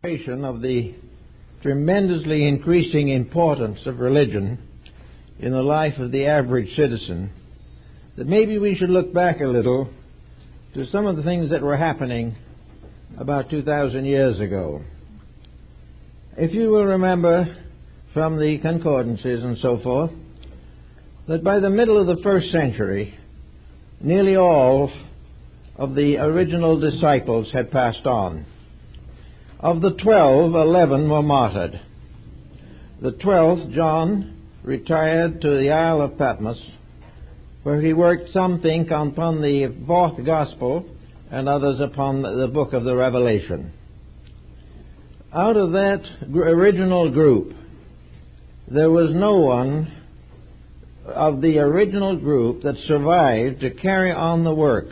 Of the tremendously increasing importance of religion in the life of the average citizen, that maybe we should look back a little to some of the things that were happening about 2,000 years ago. If you will remember from the concordances and so forth, that by the middle of the first century, nearly all of the original disciples had passed on. Of the 12, 11 were martyred. The 12th, John, retired to the Isle of Patmos, where he worked, some think, upon the fourth gospel, and others upon the book of the Revelation. Out of that original group, there was no one of the original group that survived to carry on the work.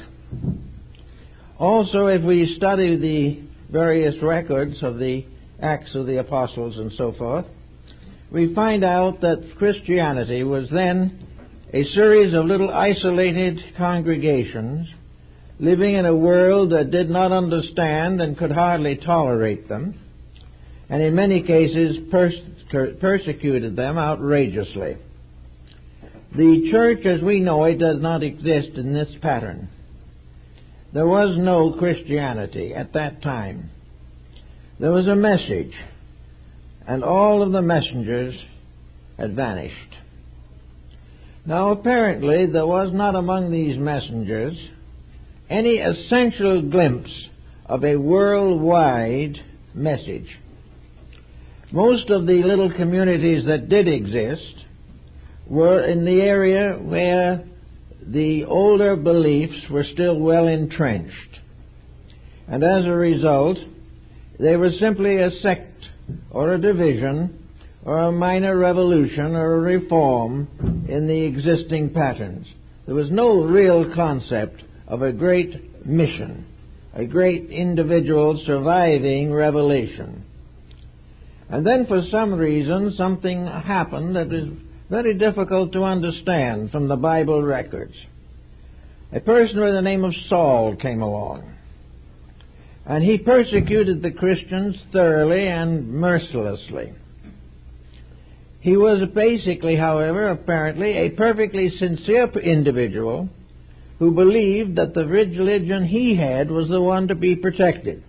Also, if we study the various records of the Acts of the Apostles and so forth, we find out that Christianity was then a series of little isolated congregations living in a world that did not understand and could hardly tolerate them, and in many cases persecuted them outrageously. The church as we know it does not exist in this pattern. There was no Christianity at that time. There was a message, and all of the messengers had vanished. Now, apparently, there was not among these messengers any essential glimpse of a worldwide message. Most of the little communities that did exist were in the area where the older beliefs were still well entrenched. And as a result, they were simply a sect or a division or a minor revolution or a reform in the existing patterns. There was no real concept of a great mission, a great individual surviving revelation. And then for some reason, something happened that is very difficult to understand from the Bible records. A person by the name of Saul came along, and he persecuted the Christians thoroughly and mercilessly. He was basically, however, apparently a perfectly sincere individual who believed that the religion he had was the one to be protected.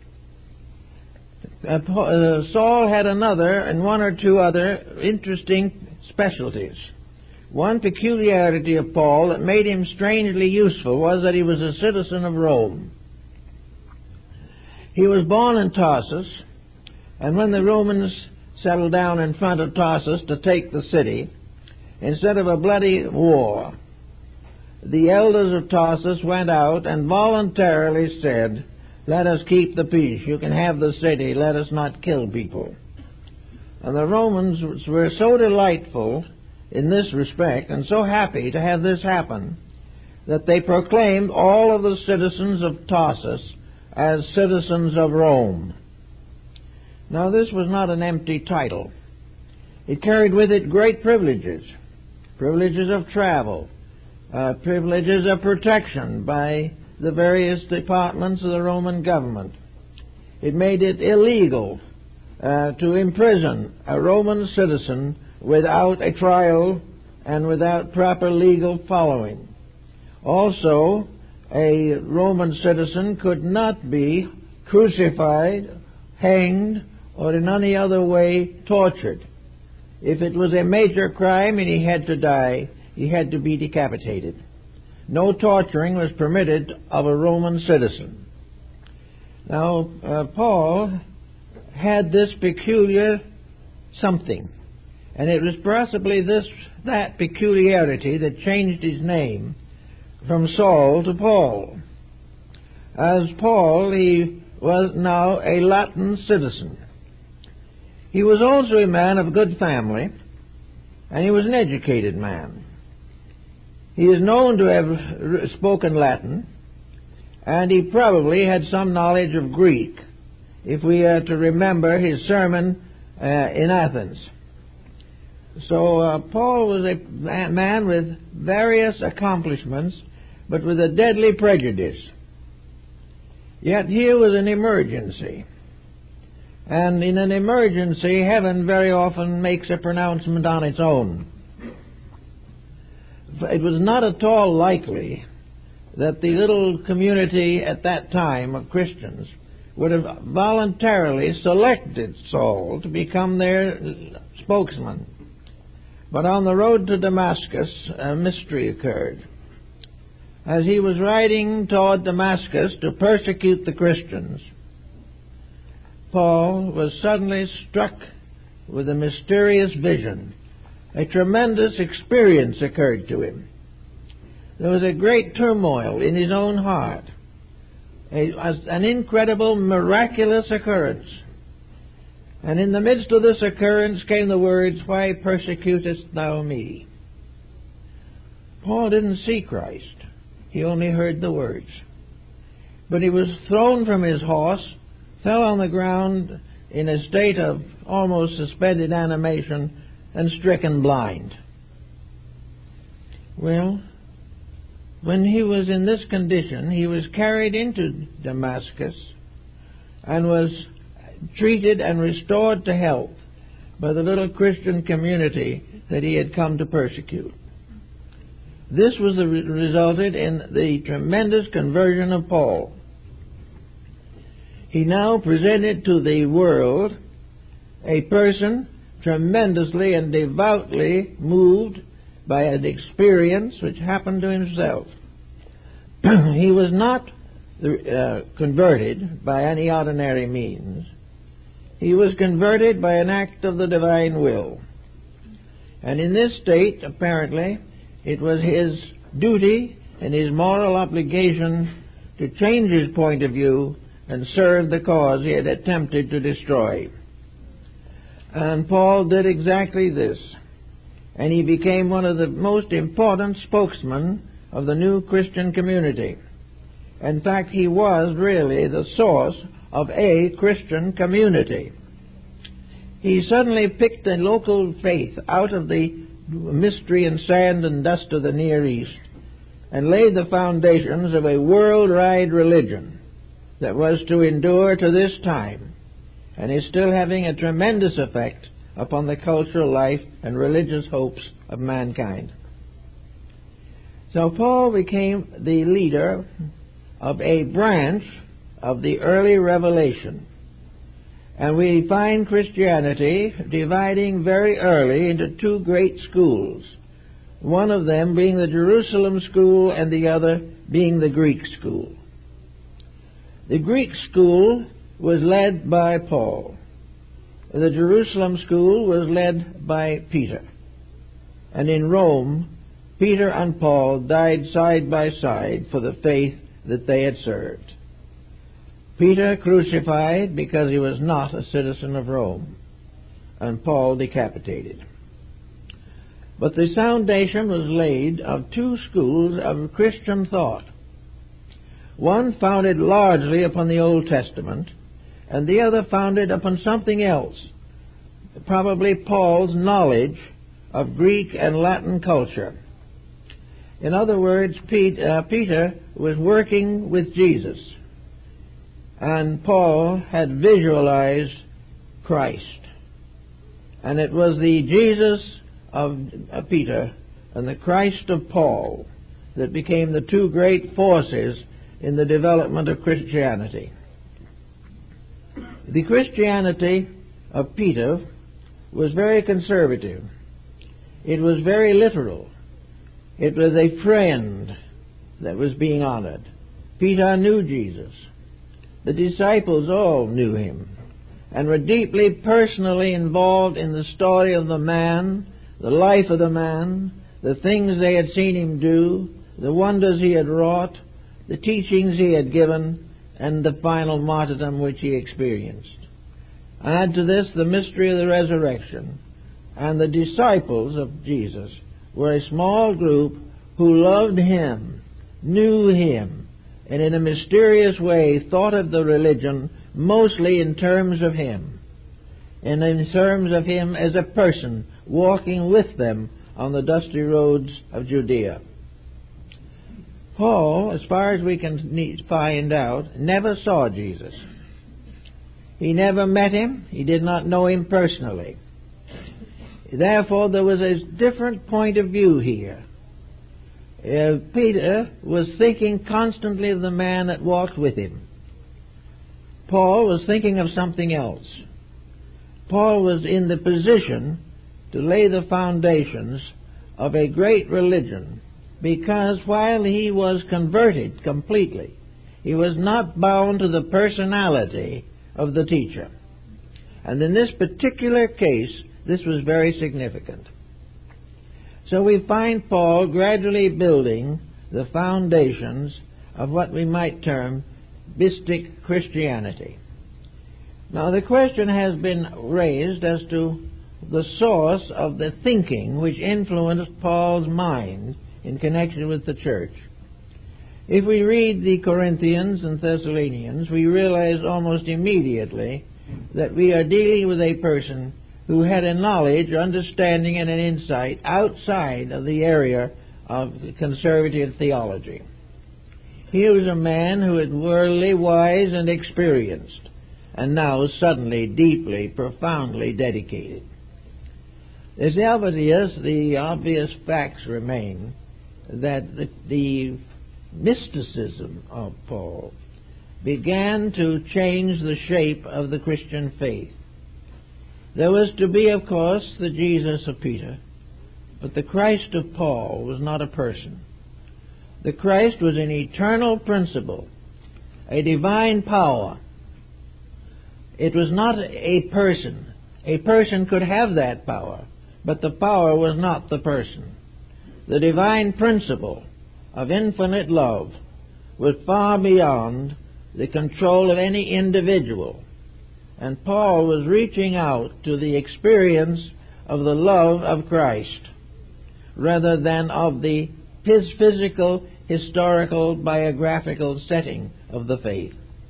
Saul had another and one or two other interesting specialties. One peculiarity of Paul that made him strangely useful was that he was a citizen of Rome. He was born in Tarsus, and when the Romans settled down in front of Tarsus to take the city, instead of a bloody war, the elders of Tarsus went out and voluntarily said, "Let us keep the peace. You can have the city. Let us not kill people." And the Romans were so delightful in this respect and so happy to have this happen that they proclaimed all of the citizens of Tarsus as citizens of Rome. Now, this was not an empty title. It carried with it great privileges, privileges of travel, privileges of protection by the various departments of the Roman government. It made it illegal to imprison a Roman citizen without a trial and without proper legal following. Also, a Roman citizen could not be crucified, hanged, or in any other way tortured. If it was a major crime and he had to die, he had to be decapitated. No torturing was permitted of a Roman citizen. Now, Paul had this peculiar something, and it was possibly that peculiarity that changed his name from Saul to Paul. As Paul, he was now a Latin citizen. He was also a man of good family, and he was an educated man. He is known to have spoken Latin, and he probably had some knowledge of Greek, if we are to remember his sermon in Athens. So Paul was a man with various accomplishments, but with a deadly prejudice. Yet here was an emergency. And in an emergency, heaven very often makes a pronouncement on its own. It was not at all likely that the little community at that time of Christians would have voluntarily selected Saul to become their spokesman. But on the road to Damascus, a mystery occurred. As he was riding toward Damascus to persecute the Christians, Paul was suddenly struck with a mysterious vision. A tremendous experience occurred to him. There was a great turmoil in his own heart, an incredible, miraculous occurrence. And in the midst of this occurrence came the words, "Why persecutest thou me?" Paul didn't see Christ. He only heard the words. But he was thrown from his horse, fell on the ground in a state of almost suspended animation, and stricken blind. Well, when he was in this condition, he was carried into Damascus and was treated and restored to health by the little Christian community that he had come to persecute. This was resulted in the tremendous conversion of Paul. He now presented to the world a person tremendously and devoutly moved by an experience which happened to himself. He was not converted by any ordinary means. He was converted by an act of the divine will. And in this state, apparently, it was his duty and his moral obligation to change his point of view and serve the cause he had attempted to destroy. And Paul did exactly this. And he became one of the most important spokesmen of the new Christian community. In fact, he was really the source of a Christian community. He suddenly picked a local faith out of the mystery and sand and dust of the Near East and laid the foundations of a worldwide religion that was to endure to this time and is still having a tremendous effect upon the cultural life and religious hopes of mankind. So Paul became the leader of a branch of the early revelation. And we find Christianity dividing very early into two great schools, one of them being the Jerusalem school and the other being the Greek school. The Greek school was led by Paul. The Jerusalem school was led by Peter. And in Rome, Peter and Paul died side by side for the faith that they had served. Peter crucified because he was not a citizen of Rome, and Paul decapitated. But the foundation was laid of two schools of Christian thought, one founded largely upon the Old Testament, and the other founded upon something else, probably Paul's knowledge of Greek and Latin culture. In other words, Peter was working with Jesus, and Paul had visualized Christ. And it was the Jesus of Peter and the Christ of Paul that became the two great forces in the development of Christianity. The Christianity of Peter was very conservative. It was very literal. It was a friend that was being honored. Peter knew Jesus. The disciples all knew him and were deeply personally involved in the story of the man, the life of the man, the things they had seen him do, the wonders he had wrought, the teachings he had given, and the final martyrdom which he experienced. Add to this the mystery of the resurrection, and the disciples of Jesus were a small group who loved him, knew him, and in a mysterious way thought of the religion mostly in terms of him, and in terms of him as a person walking with them on the dusty roads of Judea. Paul, as far as we can find out, never saw Jesus. He never met him. He did not know him personally. Therefore, there was a different point of view here. Peter was thinking constantly of the man that walked with him. Paul was thinking of something else. Paul was in the position to lay the foundations of a great religion, because while he was converted completely, he was not bound to the personality of the teacher. And in this particular case, this was very significant. So we find Paul gradually building the foundations of what we might term mystic Christianity. Now, the question has been raised as to the source of the thinking which influenced Paul's mind in connection with the church. If we read the Corinthians and Thessalonians, we realize almost immediately that we are dealing with a person who had a knowledge, understanding, and an insight outside of the area of conservative theology. He was a man who was worldly, wise, and experienced, and now suddenly, deeply, profoundly dedicated. As the obvious facts remain that the mysticism of Paul began to change the shape of the Christian faith. There was to be, of course, the Jesus of Peter, but the Christ of Paul was not a person. The Christ was an eternal principle, a divine power. It was not a person. A person could have that power, but the power was not the person. The divine principle of infinite love was far beyond the control of any individual. And Paul was reaching out to the experience of the love of Christ rather than of his physical, historical, biographical setting of the faith.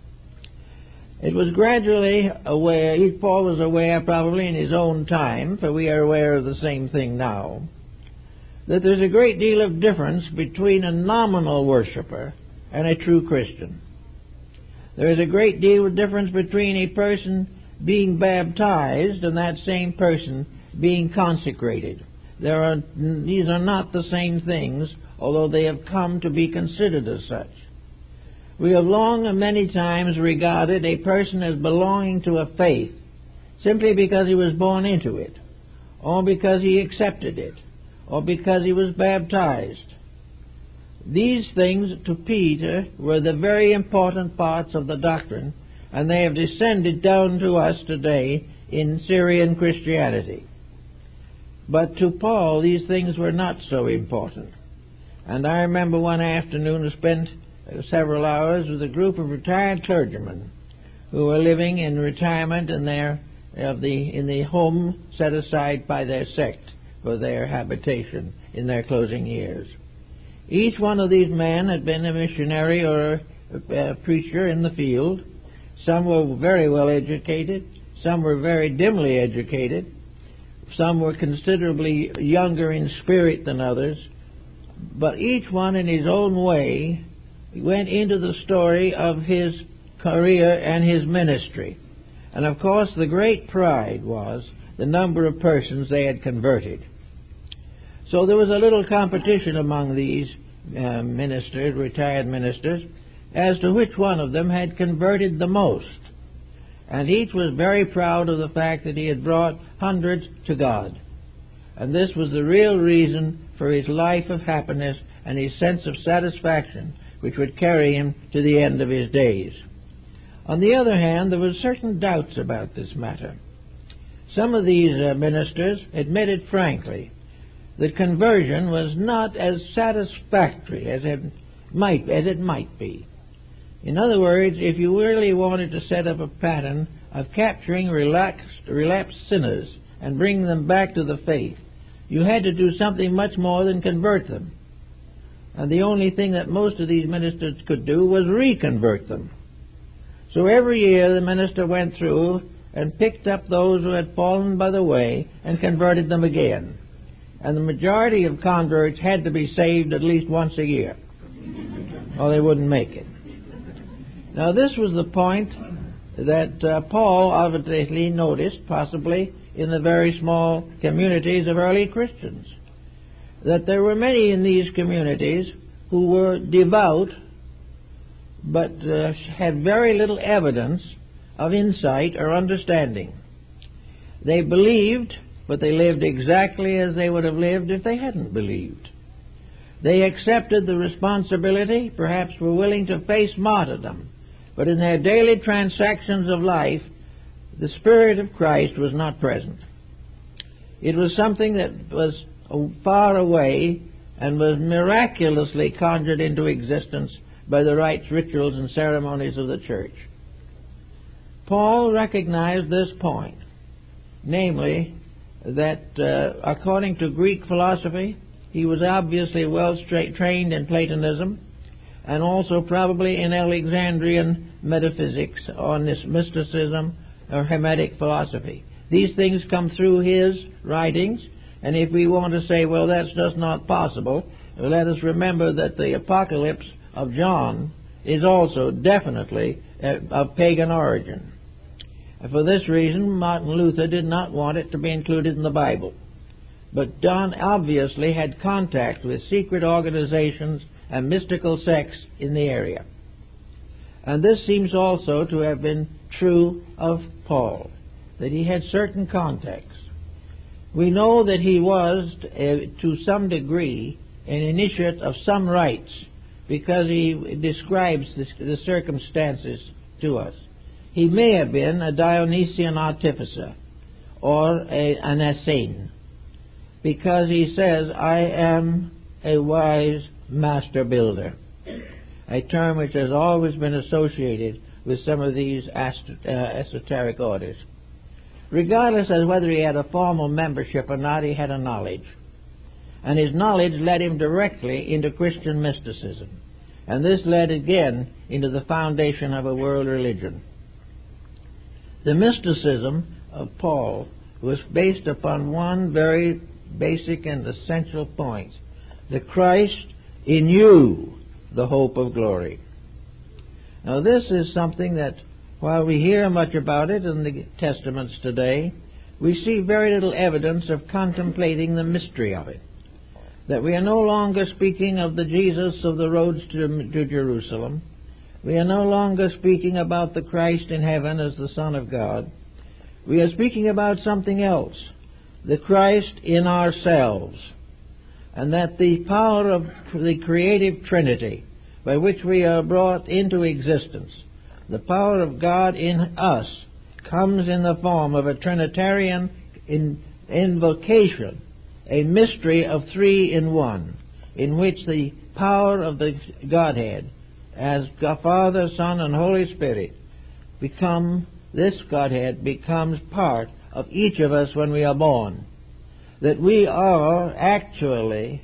It was gradually aware, Paul was aware probably in his own time, for we are aware of the same thing now, that there's a great deal of difference between a nominal worshiper and a true Christian. There is a great deal of difference between a person being baptized and that same person being consecrated. These are not the same things, although they have come to be considered as such. We have long and many times regarded a person as belonging to a faith simply because he was born into it, or because he accepted it, or because he was baptized. These things to Peter were the very important parts of the doctrine, and they have descended down to us today in Syrian Christianity. But to Paul these things were not so important. And I remember one afternoon I spent several hours with a group of retired clergymen who were living in retirement in the home set aside by their sect for their habitation in their closing years. Each one of these men had been a missionary or a preacher in the field. Some were very well educated, some were very dimly educated, some were considerably younger in spirit than others, but each one in his own way went into the story of his career and his ministry. And of course the great pride was the number of persons they had converted. So there was a little competition among these ministers, retired ministers, as to which one of them had converted the most. And each was very proud of the fact that he had brought hundreds to God. And this was the real reason for his life of happiness and his sense of satisfaction, which would carry him to the end of his days. On the other hand, there were certain doubts about this matter. Some of these ministers admitted frankly that conversion was not as satisfactory as it might be. In other words, if you really wanted to set up a pattern of capturing relapsed sinners and bring them back to the faith, you had to do something much more than convert them. And the only thing that most of these ministers could do was reconvert them. So every year the minister went through and picked up those who had fallen by the way and converted them again. And the majority of converts had to be saved at least once a year, or they wouldn't make it. Now this was the point that Paul obviously noticed, possibly in the very small communities of early Christians, that there were many in these communities who were devout but had very little evidence of insight or understanding. They believed, but they lived exactly as they would have lived if they hadn't believed. They accepted the responsibility, perhaps were willing to face martyrdom, but in their daily transactions of life, the Spirit of Christ was not present. It was something that was far away and was miraculously conjured into existence by the rites, rituals, and ceremonies of the church. Paul recognized this point, namely that according to Greek philosophy, he was obviously well trained in Platonism and also probably in Alexandrian metaphysics or mysticism or Hermetic philosophy. These things come through his writings, and if we want to say, well, that's just not possible, let us remember that the Apocalypse of John is also definitely of pagan origin. For this reason, Martin Luther did not want it to be included in the Bible. But John obviously had contact with secret organizations and mystical sects in the area. And this seems also to have been true of Paul, that he had certain contacts. We know that he was, to some degree, an initiate of some rites, because he describes the circumstances to us. He may have been a Dionysian artificer or an Essene, because he says, I am a wise master builder, a term which has always been associated with some of these esoteric orders. Regardless of whether he had a formal membership or not, he had a knowledge. And his knowledge led him directly into Christian mysticism. And this led again into the foundation of a world religion. The mysticism of Paul was based upon one very basic and essential point: the Christ in you, the hope of glory. Now this is something that, while we hear much about it in the Testaments today, we see very little evidence of contemplating the mystery of it. That we are no longer speaking of the Jesus of the roads to Jerusalem. We are no longer speaking about the Christ in heaven as the Son of God. We are speaking about something else, the Christ in ourselves, and that the power of the creative Trinity by which we are brought into existence, the power of God in us, comes in the form of a Trinitarian invocation, a mystery of three in one, in which the power of the Godhead, as Father, Son, and Holy Spirit, this Godhead becomes part of each of us when we are born. That we are actually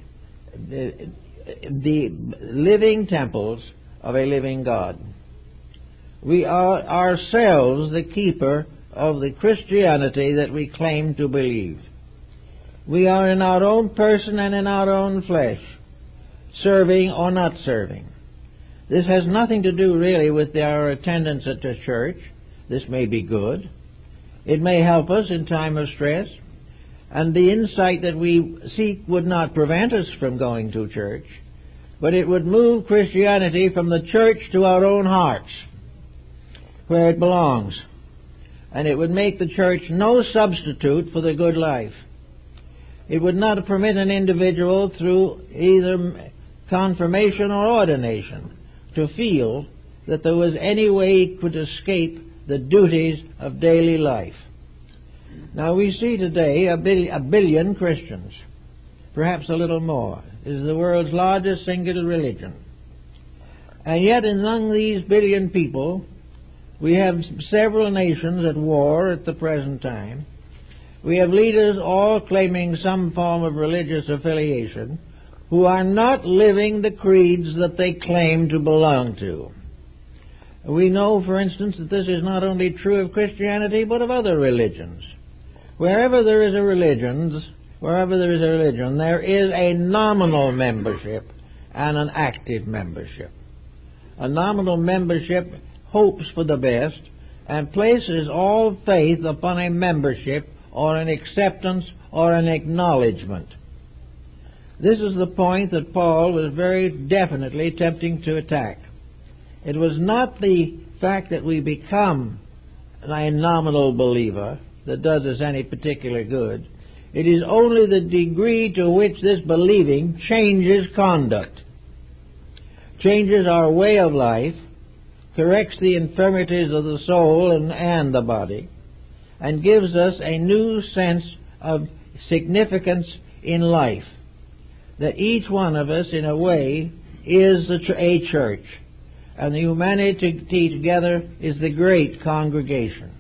the living temples of a living God. We are ourselves the keeper of the Christianity that we claim to believe. We are in our own person and in our own flesh, serving or not serving. This has nothing to do really with our attendance at the church. This may be good. It may help us in time of stress. And the insight that we seek would not prevent us from going to church, but it would move Christianity from the church to our own hearts, where it belongs. And it would make the church no substitute for the good life. It would not permit an individual through either confirmation or ordination to feel that there was any way he could escape the duties of daily life. Now we see today a billion Christians, perhaps a little more. It is the world's largest single religion. And yet among these billion people, we have several nations at war at the present time. We have leaders all claiming some form of religious affiliation who are not living the creeds that they claim to belong to. We know, for instance, that this is not only true of Christianity, but of other religions. Wherever there is a religion, there is a nominal membership and an active membership. A nominal membership hopes for the best, and places all faith upon a membership or an acceptance or an acknowledgement. This is the point that Paul was very definitely attempting to attack. It was not the fact that we become a nominal believer that does us any particular good. It is only the degree to which this believing changes conduct, changes our way of life, corrects the infirmities of the soul and the body, and gives us a new sense of significance in life. That each one of us, in a way, is a church, and the humanity together is the great congregation.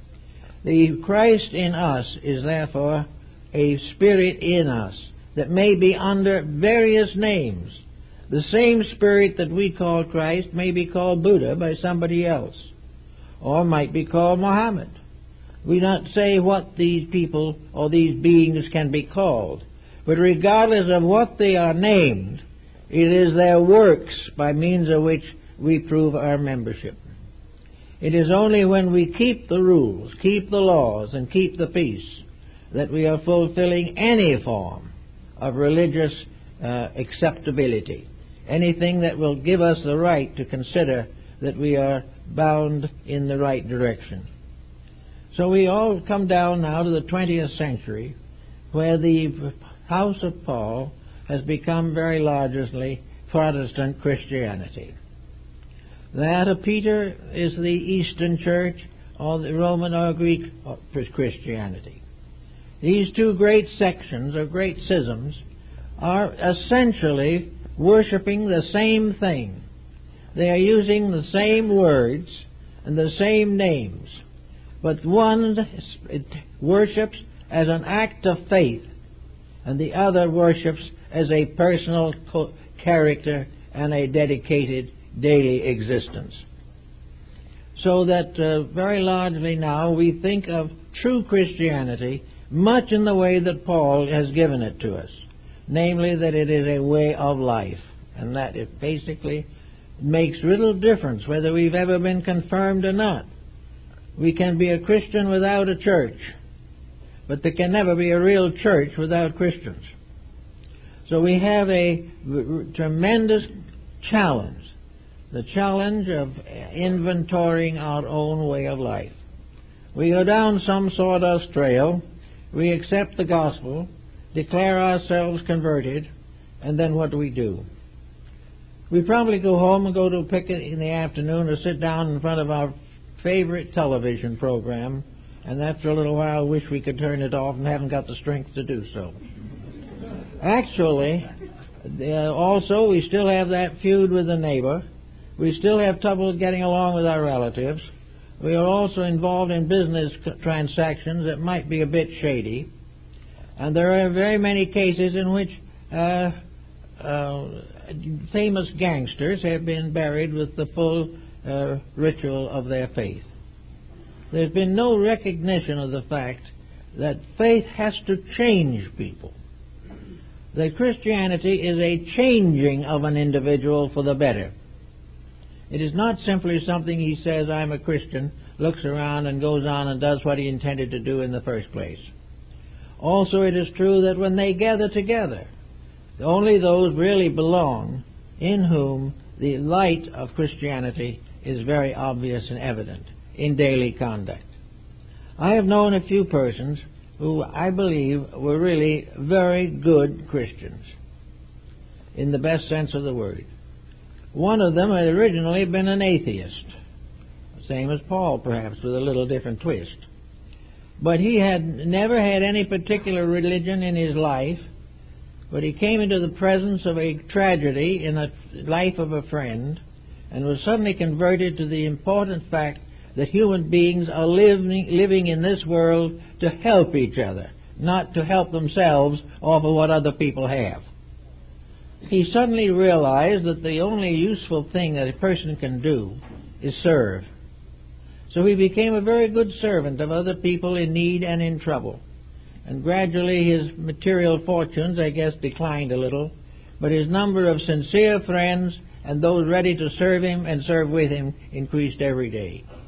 The Christ in us is therefore a spirit in us that may be under various names. The same spirit that we call Christ may be called Buddha by somebody else, or might be called Muhammad. We not say what these people or these beings can be called, but regardless of what they are named, it is their works by means of which we prove our membership. It is only when we keep the rules, keep the laws, and keep the peace that we are fulfilling any form of religious acceptability, anything that will give us the right to consider that we are bound in the right direction. So we all come down now to the 20th century, where the house of Paul has become very largely Protestant Christianity. That of Peter is the Eastern Church, or the Roman or Greek Christianity. These two great sections, or great schisms, are essentially worshiping the same thing. They are using the same words and the same names, but one worships as an act of faith, and the other worships as a personal character and a dedicated daily existence. So that very largely now we think of true Christianity much in the way that Paul has given it to us, namely that it is a way of life, and that it basically makes little difference whether we've ever been confirmed or not. We can be a Christian without a church, but there can never be a real church without Christians. So we have a tremendous challenge, the challenge of inventorying our own way of life. We go down some sawdust trail, we accept the gospel, declare ourselves converted, and then what do? We probably go home and go to a picnic in the afternoon or sit down in front of our favorite television program, and after a little while wish we could turn it off and haven't got the strength to do so. Actually, also we still have that feud with the neighbor. We still have trouble getting along with our relatives. We are also involved in business transactions that might be a bit shady. And there are very many cases in which famous gangsters have been buried with the full ritual of their faith. There's been no recognition of the fact that faith has to change people. That Christianity is a changing of an individual for the better. It is not simply something he says, I'm a Christian, looks around and goes on and does what he intended to do in the first place. Also, it is true that when they gather together, only those really belong in whom the light of Christianity is very obvious and evident in daily conduct. I have known a few persons who I believe were really very good Christians, in the best sense of the word. One of them had originally been an atheist, same as Paul perhaps, with a little different twist. But he had never had any particular religion in his life, but he came into the presence of a tragedy in the life of a friend and was suddenly converted to the important fact that human beings are living in this world to help each other, not to help themselves off of what other people have. He suddenly realized that the only useful thing that a person can do is serve. So he became a very good servant of other people in need and in trouble. And gradually his material fortunes, I guess, declined a little, but his number of sincere friends and those ready to serve him and serve with him increased every day.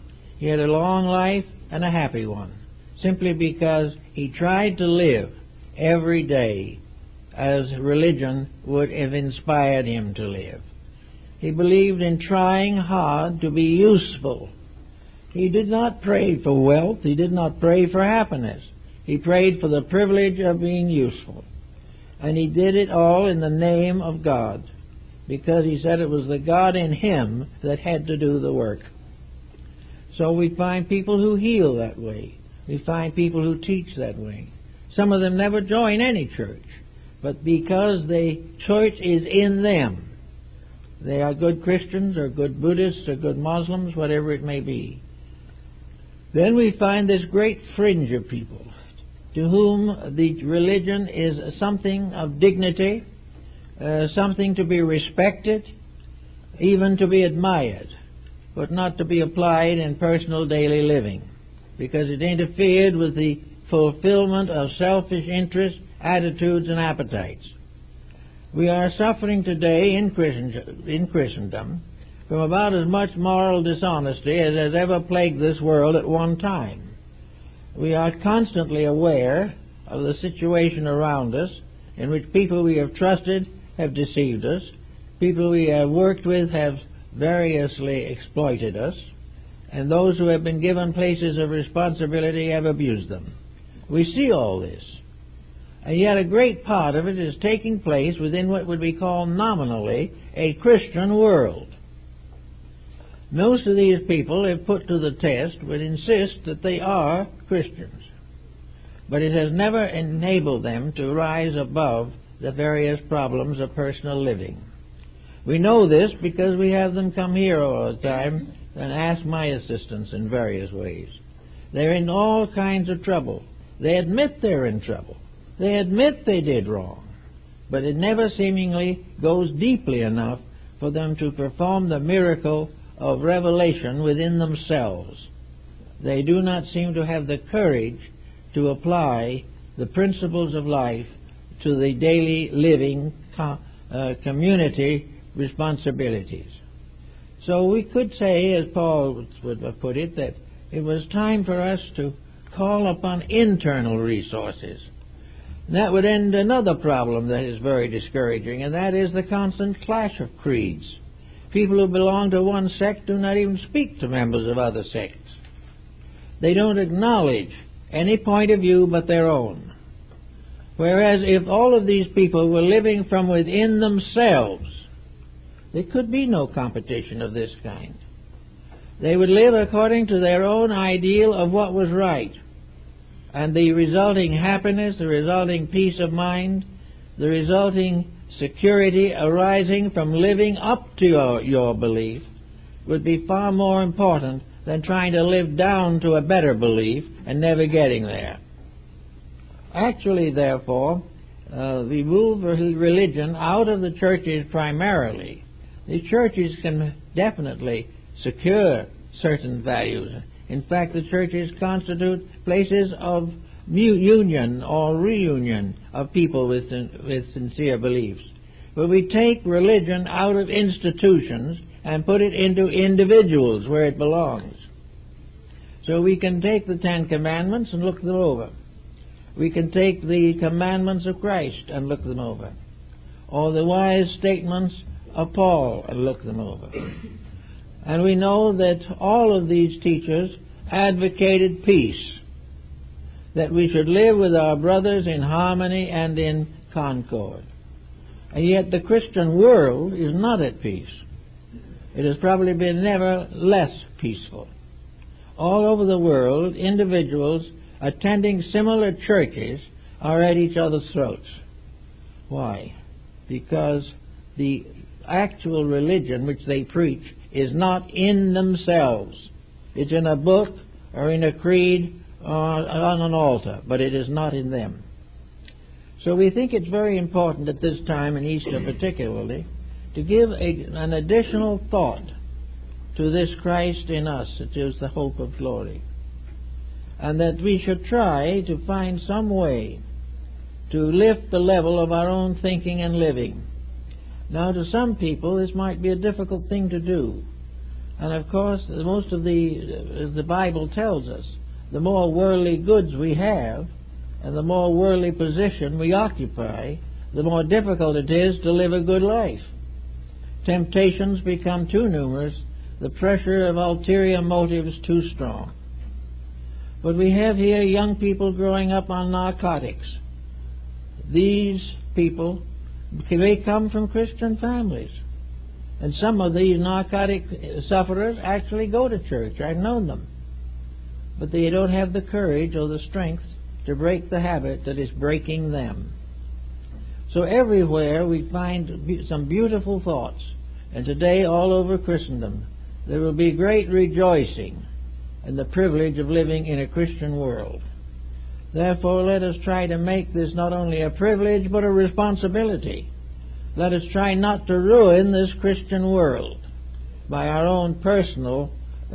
He had a long life and a happy one, simply because he tried to live every day as religion would have inspired him to live. He believed in trying hard to be useful. He did not pray for wealth. He did not pray for happiness. He prayed for the privilege of being useful. And he did it all in the name of God, because he said it was the God in him that had to do the work. So we find people who heal that way. We find people who teach that way. Some of them never join any church, but because the church is in them, they are good Christians or good Buddhists or good Muslims, whatever it may be. Then we find this great fringe of people to whom the religion is something of dignity, something to be respected, even to be admired, but not to be applied in personal daily living, because it interfered with the fulfillment of selfish interests, attitudes, and appetites. We are suffering today in Christendom from about as much moral dishonesty as has ever plagued this world at one time. We are constantly aware of the situation around us in which people we have trusted have deceived us, people we have worked with have variously exploited us, and those who have been given places of responsibility have abused them. We see all this, and yet a great part of it is taking place within what would be called nominally a Christian world. Most of these people, if put to the test, would insist that they are Christians, but it has never enabled them to rise above the various problems of personal living. We know this because we have them come here all the time and ask my assistance in various ways. They're in all kinds of trouble. They admit they're in trouble. They admit they did wrong, but it never seemingly goes deeply enough for them to perform the miracle of revelation within themselves. They do not seem to have the courage to apply the principles of life to the daily living community responsibilities. So we could say, as Paul would have put it, that it was time for us to call upon internal resources. And that would end another problem that is very discouraging, and that is the constant clash of creeds. People who belong to one sect do not even speak to members of other sects. They don't acknowledge any point of view but their own. Whereas if all of these people were living from within themselves, there could be no competition of this kind. They would live according to their own ideal of what was right, and the resulting happiness, the resulting peace of mind, the resulting security arising from living up to your belief would be far more important than trying to live down to a better belief and never getting there. Actually, therefore, we move religion out of the churches primarily. The churches can definitely secure certain values. In fact, the churches constitute places of union or reunion of people with sincere beliefs. But we take religion out of institutions and put it into individuals where it belongs. So we can take the Ten Commandments and look them over. We can take the commandments of Christ and look them over, or the wise statements of Paul and look them over. And we know that all of these teachers advocated peace, that we should live with our brothers in harmony and in concord. And yet the Christian world is not at peace. It has probably been never less peaceful. All over the world, individuals attending similar churches are at each other's throats. Why? Because the actual religion which they preach is not in themselves. It's in a book or in a creed or on an altar, but it is not in them. So we think it's very important at this time, in Easter particularly, to give an additional thought to this Christ in us, that is the hope of glory. And that we should try to find some way to lift the level of our own thinking and living. Now, to some people, this might be a difficult thing to do. And of course, most of the Bible tells us, the more worldly goods we have, and the more worldly position we occupy, the more difficult it is to live a good life. Temptations become too numerous, the pressure of ulterior motives too strong. But we have here young people growing up on narcotics. These people, they come from Christian families. And some of these narcotic sufferers actually go to church. I've known them. But they don't have the courage or the strength to break the habit that is breaking them. So everywhere we find some beautiful thoughts. And today, all over Christendom, there will be great rejoicing in the privilege of living in a Christian world. Therefore, let us try to make this not only a privilege, but a responsibility. Let us try not to ruin this Christian world by our own personal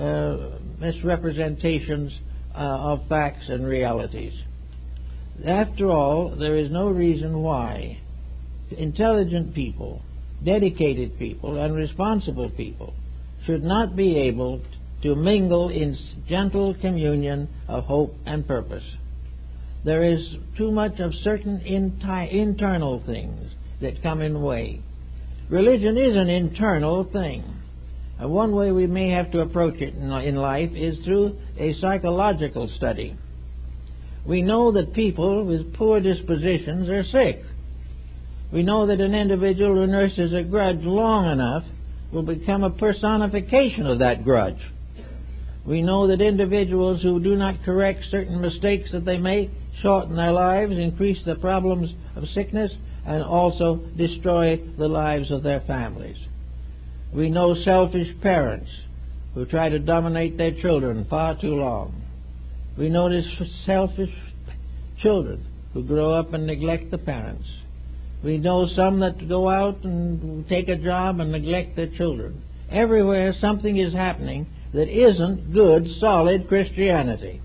misrepresentations of facts and realities. After all, there is no reason why intelligent people, dedicated people, and responsible people should not be able to mingle in gentle communion of hope and purpose. There is too much of certain internal things that come in the way. Religion is an internal thing. One way we may have to approach it in life is through a psychological study. We know that people with poor dispositions are sick. We know that an individual who nurses a grudge long enough will become a personification of that grudge. We know that individuals who do not correct certain mistakes that they make shorten their lives, increase the problems of sickness, and also destroy the lives of their families. We know selfish parents who try to dominate their children far too long. We notice selfish children who grow up and neglect the parents. We know some that go out and take a job and neglect their children. Everywhere something is happening that isn't good, solid Christianity.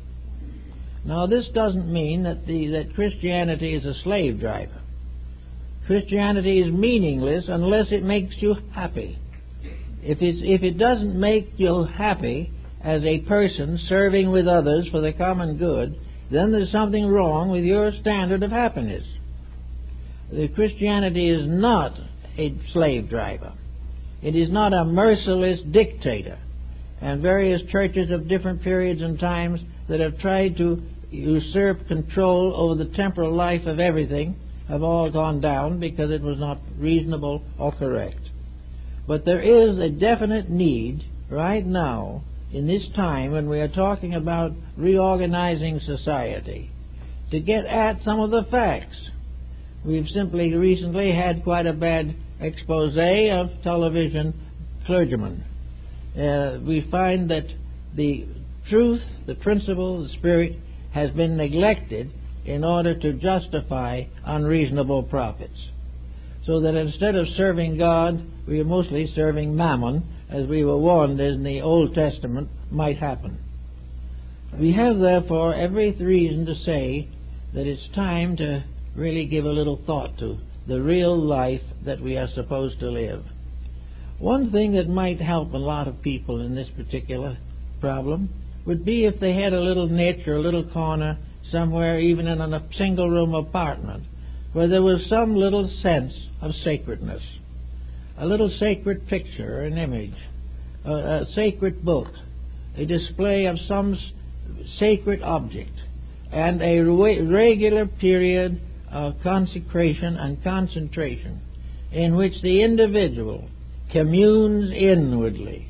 Now, this doesn't mean that Christianity is a slave driver. Christianity is meaningless unless it makes you happy. If it doesn't make you happy as a person serving with others for the common good, then there's something wrong with your standard of happiness. Christianity is not a slave driver. It is not a merciless dictator. And various churches of different periods and times that have tried to usurp control over the temporal life of everything have all gone down because it was not reasonable or correct. But there is a definite need right now, in this time when we are talking about reorganizing society, to get at some of the facts. We've simply recently had quite a bad expose of television clergymen. We find that the truth, the principle, the spirit has been neglected in order to justify unreasonable profits. So that instead of serving God, we are mostly serving mammon, as we were warned in the Old Testament might happen. We have therefore every reason to say that it's time to really give a little thought to the real life that we are supposed to live. One thing that might help a lot of people in this particular problem would be if they had a little niche or a little corner somewhere, even in a single-room apartment, where there was some little sense of sacredness, a little sacred picture, an image, a sacred book, a display of some sacred object, and a regular period of consecration and concentration in which the individual communes inwardly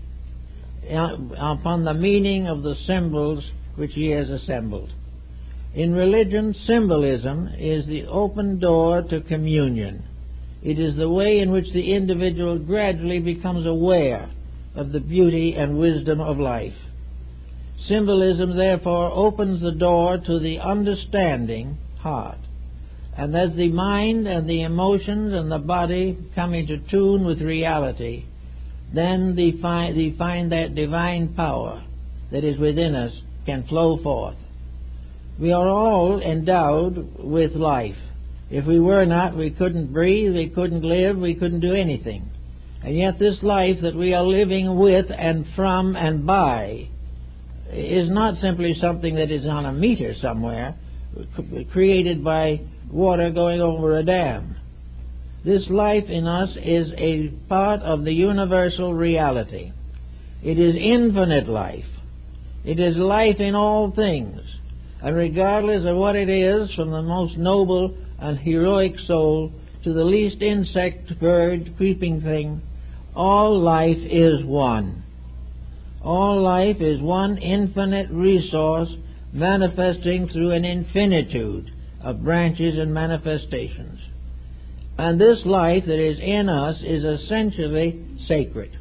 upon the meaning of the symbols which he has assembled. In religion, symbolism is the open door to communion. It is the way in which the individual gradually becomes aware of the beauty and wisdom of life. Symbolism, therefore, opens the door to the understanding heart. And as the mind and the emotions and the body come into tune with reality, then they find that divine power that is within us can flow forth. We are all endowed with life. If we were not, we couldn't breathe, we couldn't live, we couldn't do anything. And yet this life that we are living with and from and by is not simply something that is on a meter somewhere, created by water going over a dam. This life in us is a part of the universal reality. It is infinite life. It is life in all things. And regardless of what it is, from the most noble and heroic soul to the least insect, bird, creeping thing, all life is one. All life is one infinite resource manifesting through an infinitude of branches and manifestations. And this life that is in us is essentially sacred.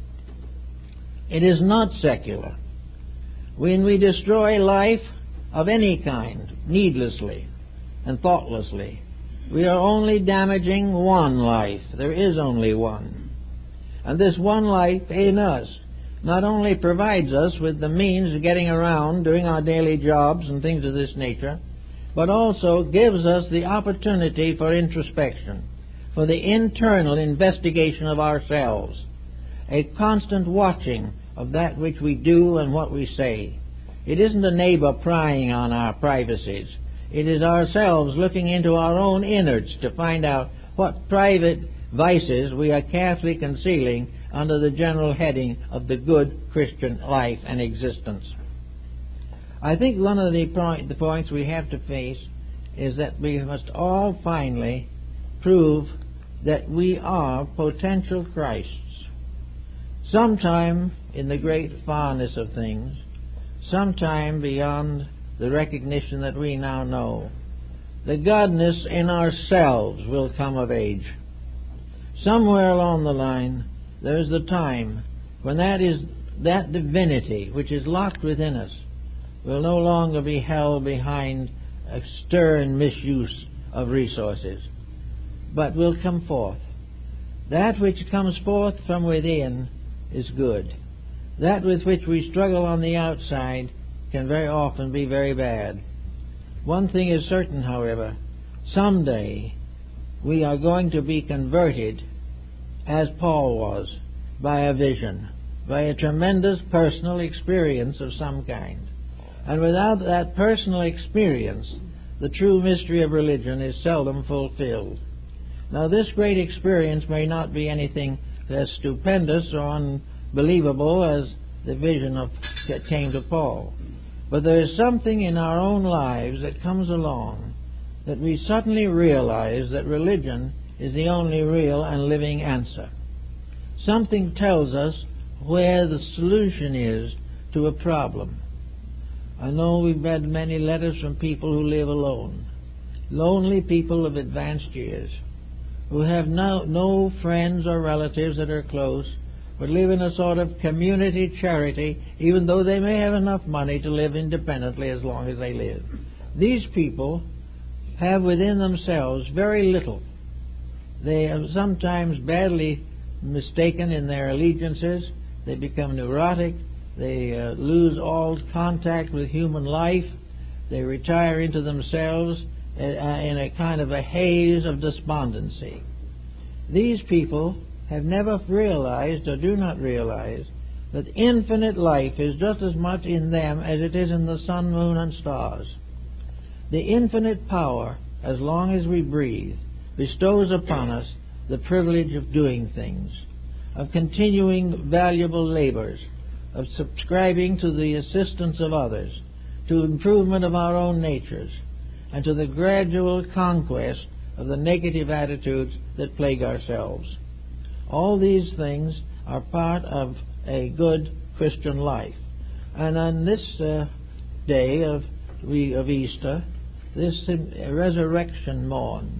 It is not secular. When we destroy life of any kind, needlessly and thoughtlessly, we are only damaging one life. There is only one. And this one life in us not only provides us with the means of getting around, doing our daily jobs and things of this nature, but also gives us the opportunity for introspection, for the internal investigation of ourselves, a constant watching of that which we do and what we say. It isn't a neighbor prying on our privacies. It is ourselves looking into our own innards to find out what private vices we are carefully concealing under the general heading of the good Christian life and existence. I think one of the points we have to face is that we must all finally prove that we are potential Christs. Sometime in the great farness of things, sometime beyond the recognition that we now know, the godness in ourselves will come of age. Somewhere along the line, there is the time when that divinity which is locked within us will no longer be held behind a stern misuse of resources, but will come forth. That which comes forth from within is good. That with which we struggle on the outside can very often be very bad. One thing is certain, however, someday we are going to be converted, as Paul was, by a vision, by a tremendous personal experience of some kind. And without that personal experience, the true mystery of religion is seldom fulfilled. Now, this great experience may not be anything as stupendous or unbelievable as the vision that came to Paul. But there is something in our own lives that comes along that we suddenly realize that religion is the only real and living answer. Something tells us where the solution is to a problem. I know we've read many letters from people who live alone, lonely people of advanced years, who have no friends or relatives that are close, but live in a sort of community charity, even though they may have enough money to live independently as long as they live. These people have within themselves very little. They are sometimes badly mistaken in their allegiances. They become neurotic. They lose all contact with human life. They retire into themselves in a kind of a haze of despondency. These people have never realized or do not realize that infinite life is just as much in them as it is in the sun, moon, and stars. The infinite power, as long as we breathe, bestows upon us the privilege of doing things, of continuing valuable labors, of subscribing to the assistance of others, to improvement of our own natures, and to the gradual conquest of the negative attitudes that plague ourselves. All these things are part of a good Christian life. And on this day of Easter, this resurrection morn,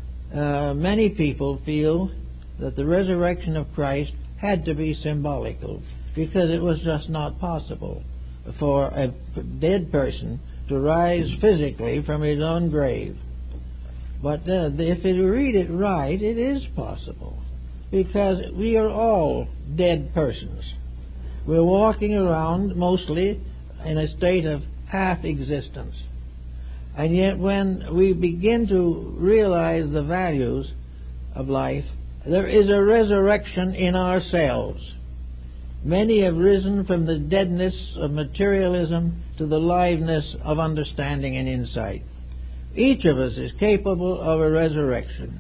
many people feel that the resurrection of Christ had to be symbolical, because it was just not possible for a dead person to rise physically from his own grave. But if you read it right, it is possible, because we are all dead persons. We're walking around mostly in a state of half existence. And yet when we begin to realize the values of life there is a resurrection in ourselves. Many have risen from the deadness of materialism to the liveness of understanding and insight. Each of us is capable of a resurrection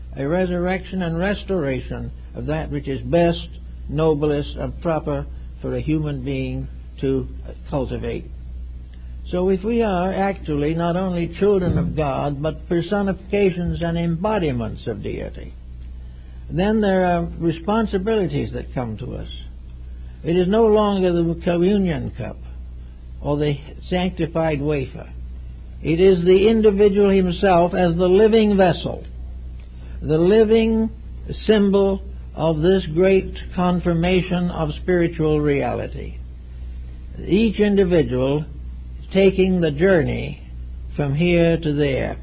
and restoration of that which is best, noblest, and proper for a human being to cultivate. So if we are actually not only children of God, but personifications and embodiments of deity, then there are responsibilities that come to us. It is no longer the communion cup or the sanctified wafer. It is the individual himself as the living vessel, the living symbol of this great confirmation of spiritual reality. Each individual taking the journey from here to there,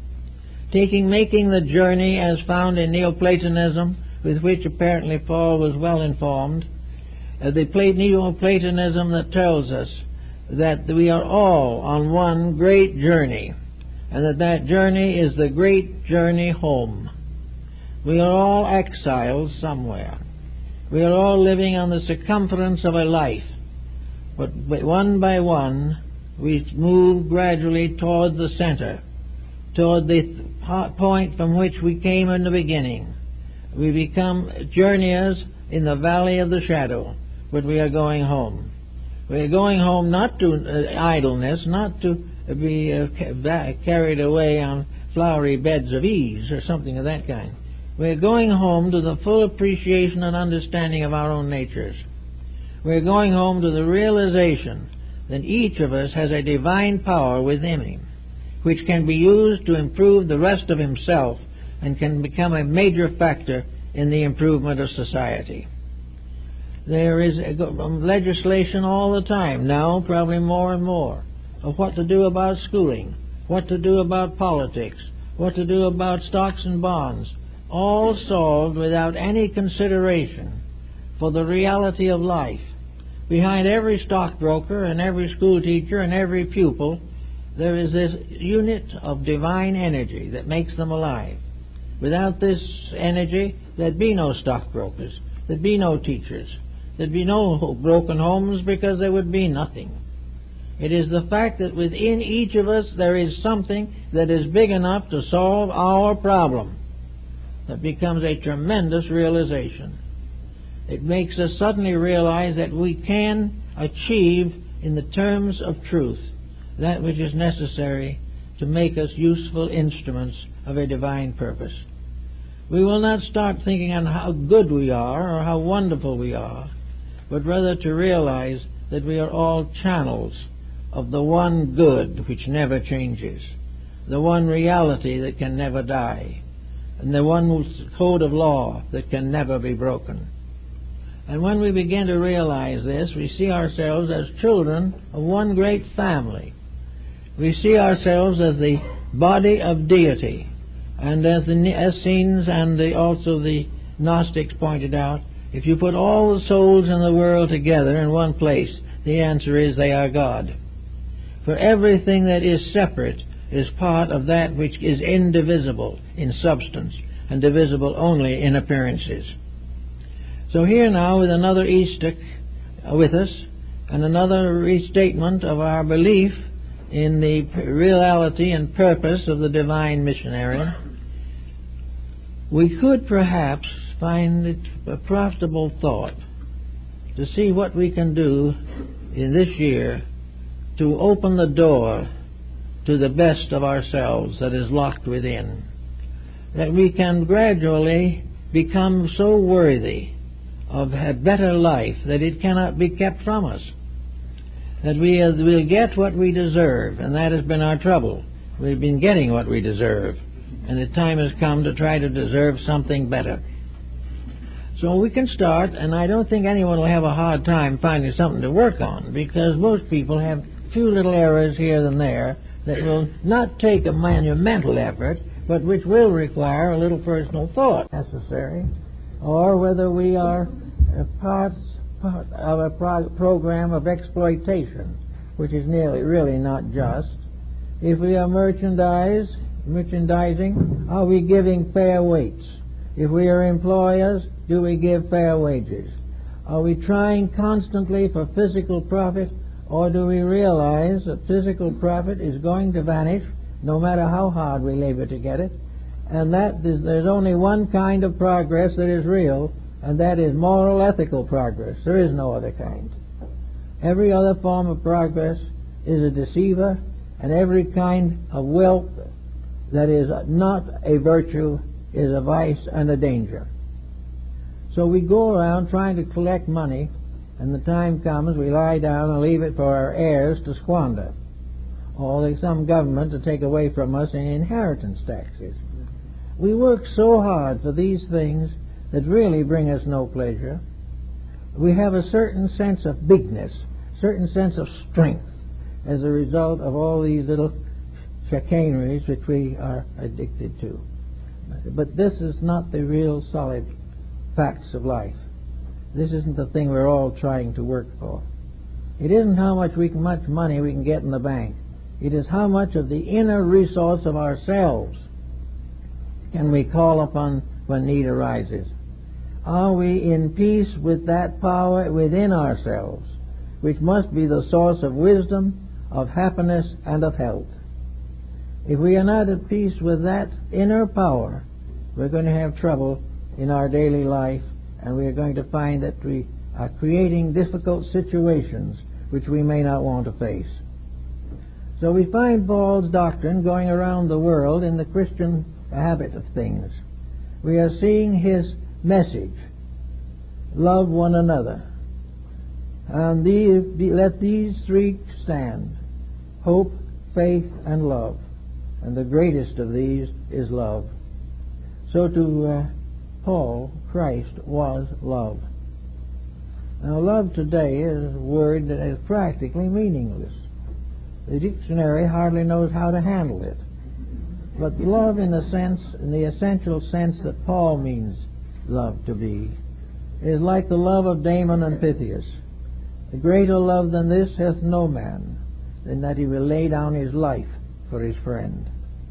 making the journey as found in Neoplatonism, with which apparently Paul was well informed, the Neoplatonism that tells us that we are all on one great journey, and that journey is the great journey home. We are all exiles somewhere. We are all living on the circumference of a life, but one by one we move gradually toward the center, toward the point from which we came in the beginning. We become journeyers in the valley of the shadow, but we are going home. We are going home not to idleness, not to be carried away on flowery beds of ease or something of that kind. We are going home to the full appreciation and understanding of our own natures. We are going home to the realization that each of us has a divine power within him, which can be used to improve the rest of himself and can become a major factor in the improvement of society. There is legislation all the time now, probably more and more, of what to do about schooling, what to do about politics, what to do about stocks and bonds, all solved without any consideration for the reality of life. Behind every stockbroker and every school teacher and every pupil, there is this unit of divine energy that makes them alive. Without this energy, there'd be no stockbrokers, there'd be no teachers, there'd be no broken homes, because there would be nothing. It is the fact that within each of us there is something that is big enough to solve our problem that becomes a tremendous realization. It makes us suddenly realize that we can achieve, in the terms of truth, that which is necessary to make us useful instruments of a divine purpose. We will not start thinking on how good we are or how wonderful we are, but rather to realize that we are all channels of the one good which never changes, the one reality that can never die, and the one code of law that can never be broken. And when we begin to realize this, we see ourselves as children of one great family. We see ourselves as the body of deity, and as the Essenes and also the Gnostics pointed out, if you put all the souls in the world together in one place, the answer is they are God. For everything that is separate is part of that which is indivisible in substance and divisible only in appearances. So here now, with another Easter with us, and another restatement of our belief in the reality and purpose of the divine missionary, we could perhaps find it a profitable thought to see what we can do in this year to open the door to the best of ourselves that is locked within, that we can gradually become so worthy of a better life that it cannot be kept from us, that we'll get what we deserve, and that has been our trouble. We've been getting what we deserve, and the time has come to try to deserve something better. So we can start, and I don't think anyone will have a hard time finding something to work on, because most people have few little errors here and there that will not take a monumental effort, but which will require a little personal thought necessary, or whether we are part of a program of exploitation, which is really not just. If we are merchandising, are we giving fair weights? If we are employers, do we give fair wages? Are we trying constantly for physical profit, or do we realize that physical profit is going to vanish no matter how hard we labor to get it, and that there's only one kind of progress that is real, and that is moral, ethical progress. There is no other kind. Every other form of progress is a deceiver, and every kind of wealth that is not a virtue is a vice and a danger. So we go around trying to collect money, and the time comes we lie down and leave it for our heirs to squander, or there's some government to take away from us in inheritance taxes. We work so hard for these things that really bring us no pleasure. We have a certain sense of bigness, certain sense of strength as a result of all these little chicaneries which we are addicted to. But this is not the real solid facts of life. This isn't the thing we're all trying to work for. It isn't how much money we can get in the bank. It is how much of the inner resource of ourselves can we call upon when need arises. Are we in peace with that power within ourselves, which must be the source of wisdom, of happiness, and of health? If we are not at peace with that inner power, we're going to have trouble in our daily life, and we are going to find that we are creating difficult situations which we may not want to face. So we find Paul's doctrine going around the world in the Christian habit of things. We are seeing his message: love one another. And let these three stand: hope, faith, and love. And the greatest of these is love. So to Paul, Christ was love. Now, love today is a word that is practically meaningless. The dictionary hardly knows how to handle it. But love, in the essential sense that Paul means love to be, is like the love of Damon and Pythias. A greater love than this hath no man, than that he will lay down his life for his friend.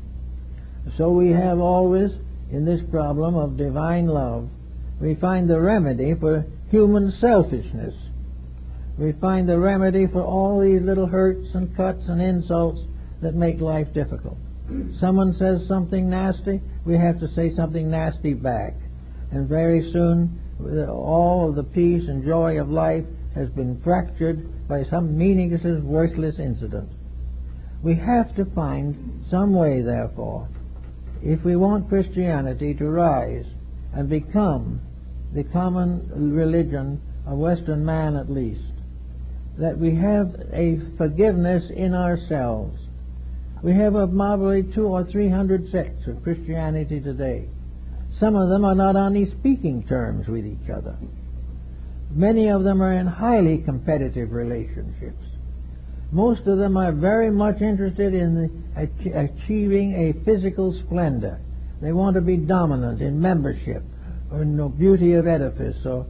So we have always, in this problem of divine love, we find the remedy for human selfishness. We find the remedy for all these little hurts and cuts and insults that make life difficult. Someone says something nasty, we have to say something nasty back. And very soon, all of the peace and joy of life has been fractured by some meaningless, worthless incident. We have to find some way, therefore, if we want Christianity to rise and become the common religion of Western man at least, that we have a forgiveness in ourselves. We have probably 200 or 300 sects of Christianity today. Some of them are not on any speaking terms with each other. Many of them are in highly competitive relationships. Most of them are very much interested in achieving a physical splendor. They want to be dominant in membership, or beauty of edifice, or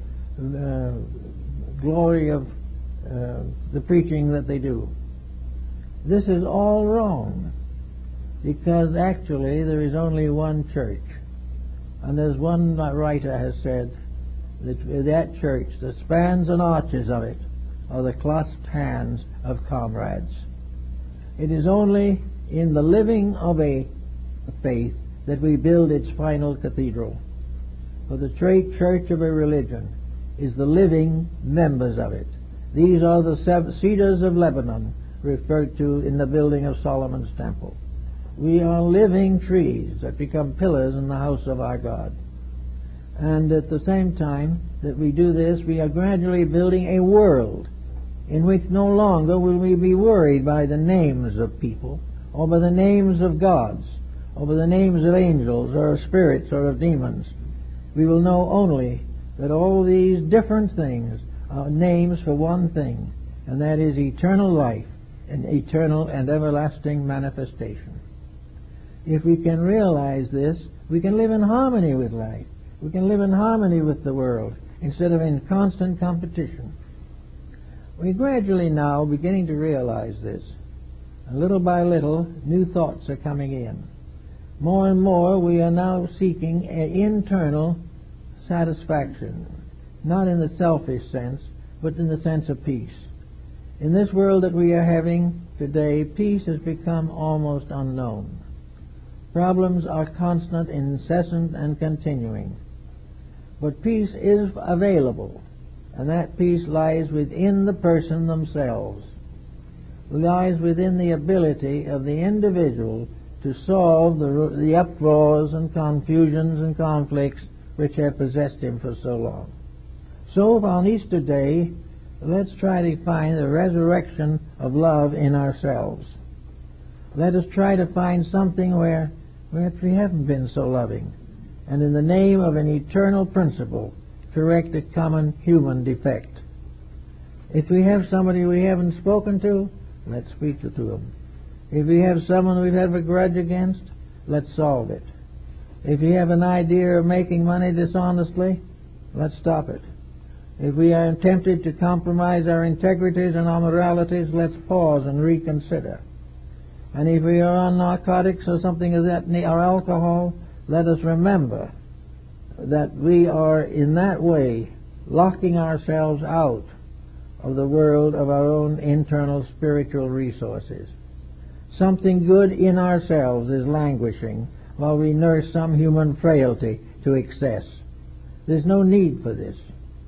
glory of the preaching that they do. This is all wrong, because actually there is only one church. And as one writer has said, that church, the spans and arches of it, are the clasped hands of comrades. It is only in the living of a faith that we build its final cathedral. For the church of a religion is the living members of it. These are the cedars of Lebanon referred to in the building of Solomon's temple. We are living trees that become pillars in the house of our God. And at the same time that we do this, we are gradually building a world in which no longer will we be worried by the names of people, or by the names of gods, or by the names of angels, or of spirits, or of demons. We will know only that all these different things are names for one thing, and that is eternal life, and eternal and everlasting manifestation. If we can realize this, we can live in harmony with life. We can live in harmony with the world, instead of in constant competition. We're gradually now beginning to realize this. And little by little, new thoughts are coming in. More and more we are now seeking an internal satisfaction, not in the selfish sense, but in the sense of peace. In this world that we are having today, peace has become almost unknown. Problems are constant, incessant, and continuing. But peace is available, and that peace lies within the person themselves, lies within the ability of the individual to solve the uproars and confusions and conflicts which have possessed him for so long. So on Easter Day, let's try to find the resurrection of love in ourselves. Let us try to find something where we haven't been so loving, and in the name of an eternal principle, correct a common human defect. If we have somebody we haven't spoken to, let's speak to them. If we have someone we have a grudge against, let's solve it. If we have an idea of making money dishonestly, let's stop it. If we are tempted to compromise our integrities and our moralities, let's pause and reconsider. And if we are on narcotics or something of that, or alcohol, let us remember that we are in that way locking ourselves out of the world of our own internal spiritual resources. Something good in ourselves is languishing while we nurse some human frailty to excess. There's no need for this.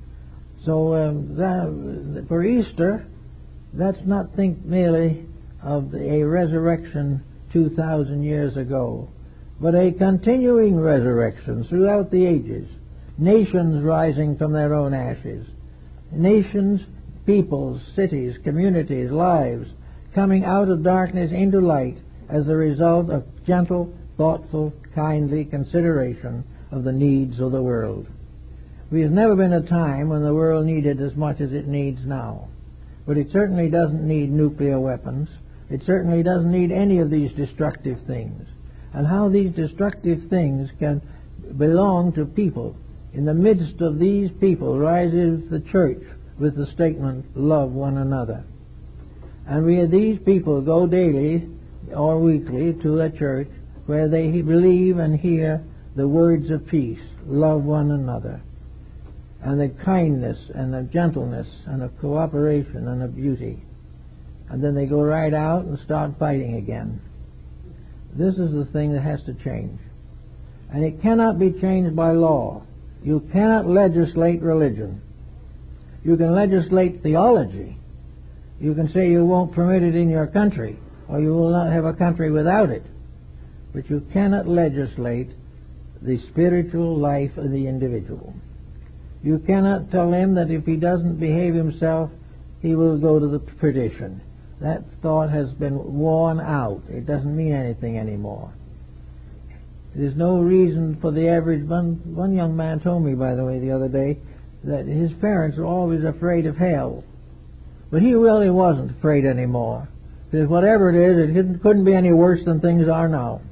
So for Easter, let's not think merely of a resurrection 2,000 years ago, but a continuing resurrection throughout the ages. Nations rising from their own ashes. Nations, peoples, cities, communities, lives coming out of darkness into light as a result of gentle, thoughtful, kindly consideration of the needs of the world. We have never been a time when the world needed as much as it needs now. But it certainly doesn't need nuclear weapons. It certainly doesn't need any of these destructive things. And how these destructive things can belong to people. In the midst of these people rises the church with the statement, love one another. And these people go daily or weekly to a church where they believe and hear the words of peace, love one another, and the kindness and the gentleness and the cooperation and the beauty. And then they go right out and start fighting again. This is the thing that has to change. And it cannot be changed by law. You cannot legislate religion. You can legislate theology. You can say you won't permit it in your country, or you will not have a country without it. But you cannot legislate the spiritual life of the individual. You cannot tell him that if he doesn't behave himself, he will go to the perdition. That thought has been worn out. It doesn't mean anything anymore. There's no reason for the average... One young man told me, by the way, the other day, that his parents were always afraid of hell. But he really wasn't afraid anymore. Because whatever it is, it couldn't be any worse than things are now.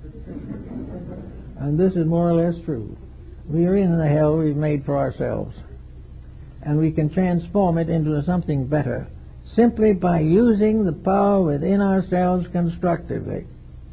And this is more or less true. We are in the hell we've made for ourselves. And we can transform it into something better simply by using the power within ourselves constructively.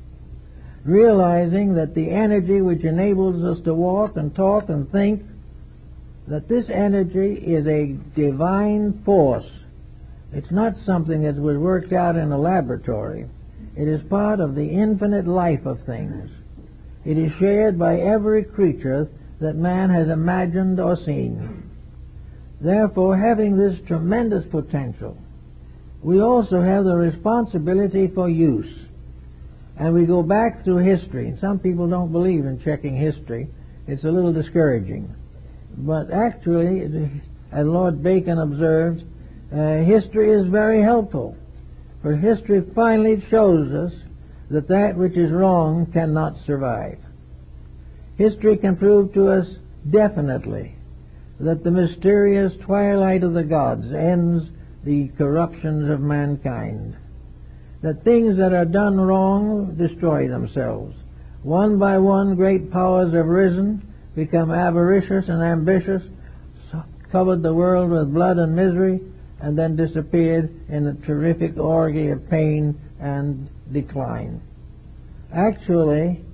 Realizing that the energy which enables us to walk and talk and think, that this energy is a divine force. It's not something that was worked out in a laboratory. It is part of the infinite life of things. It is shared by every creature that man has imagined or seen. Therefore, having this tremendous potential, we also have the responsibility for use. And we go back through history. And some people don't believe in checking history. It's a little discouraging. But actually, as Lord Bacon observed, history is very helpful. For history finally shows us that that which is wrong cannot survive. History can prove to us definitely that the mysterious twilight of the gods ends the corruptions of mankind. That things that are done wrong destroy themselves. One by one, great powers have risen, become avaricious and ambitious, covered the world with blood and misery, and then disappeared in a terrific orgy of pain and decline. Actually,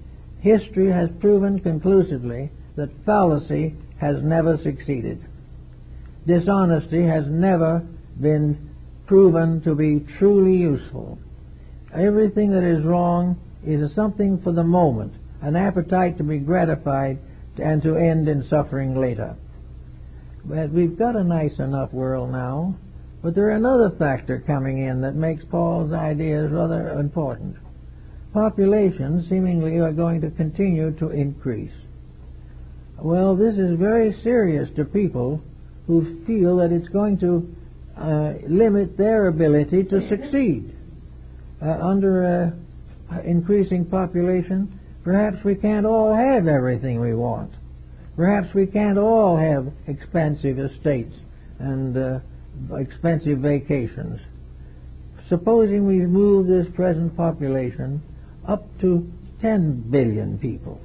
history has proven conclusively that fallacy has never succeeded. Dishonesty has never been proven to be truly useful. Everything that is wrong is something for the moment, an appetite to be gratified and to end in suffering later. But we've got a nice enough world now, but there is another factor coming in that makes Paul's ideas rather important. Populations seemingly are going to continue to increase. Well, this is very serious to people who feel that it's going to limit their ability to succeed. Under increasing population, perhaps we can't all have everything we want. Perhaps we can't all have expensive estates and expensive vacations. Supposing we move this present population up to 10 billion people.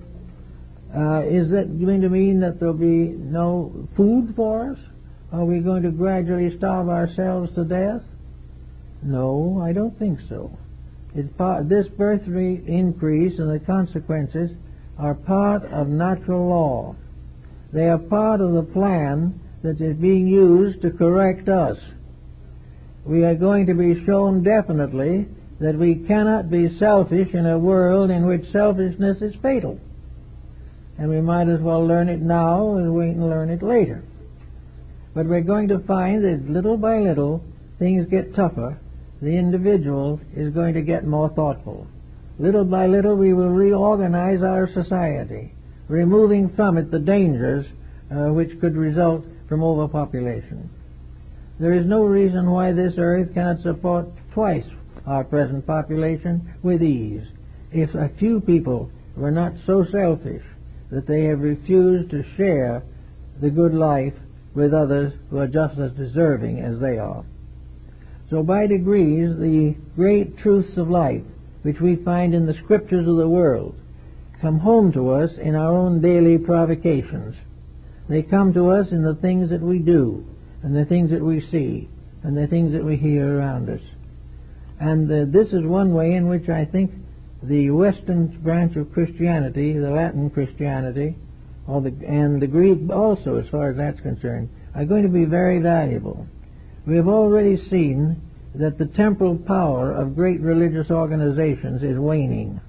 Is that going to mean that there'll be no food for us? Are we going to gradually starve ourselves to death? No, I don't think so. This birth rate increase and the consequences are part of natural law. They are part of the plan that is being used to correct us. We are going to be shown definitely that we cannot be selfish in a world in which selfishness is fatal. And we might as well learn it now and wait and learn it later. But we're going to find that little by little things get tougher. The individual is going to get more thoughtful. Little by little we will reorganize our society, removing from it the dangers which could result from overpopulation. There is no reason why this earth cannot support twice our present population with ease, if a few people were not so selfish that they have refused to share the good life with others who are just as deserving as they are. So by degrees, the great truths of life, which we find in the scriptures of the world, come home to us in our own daily provocations. They come to us in the things that we do, and the things that we see, and the things that we hear around us. And this is one way in which I think the Western branch of Christianity, the Latin Christianity, and the Greek also, as far as that's concerned, are going to be very valuable. We have already seen that the temporal power of great religious organizations is waning.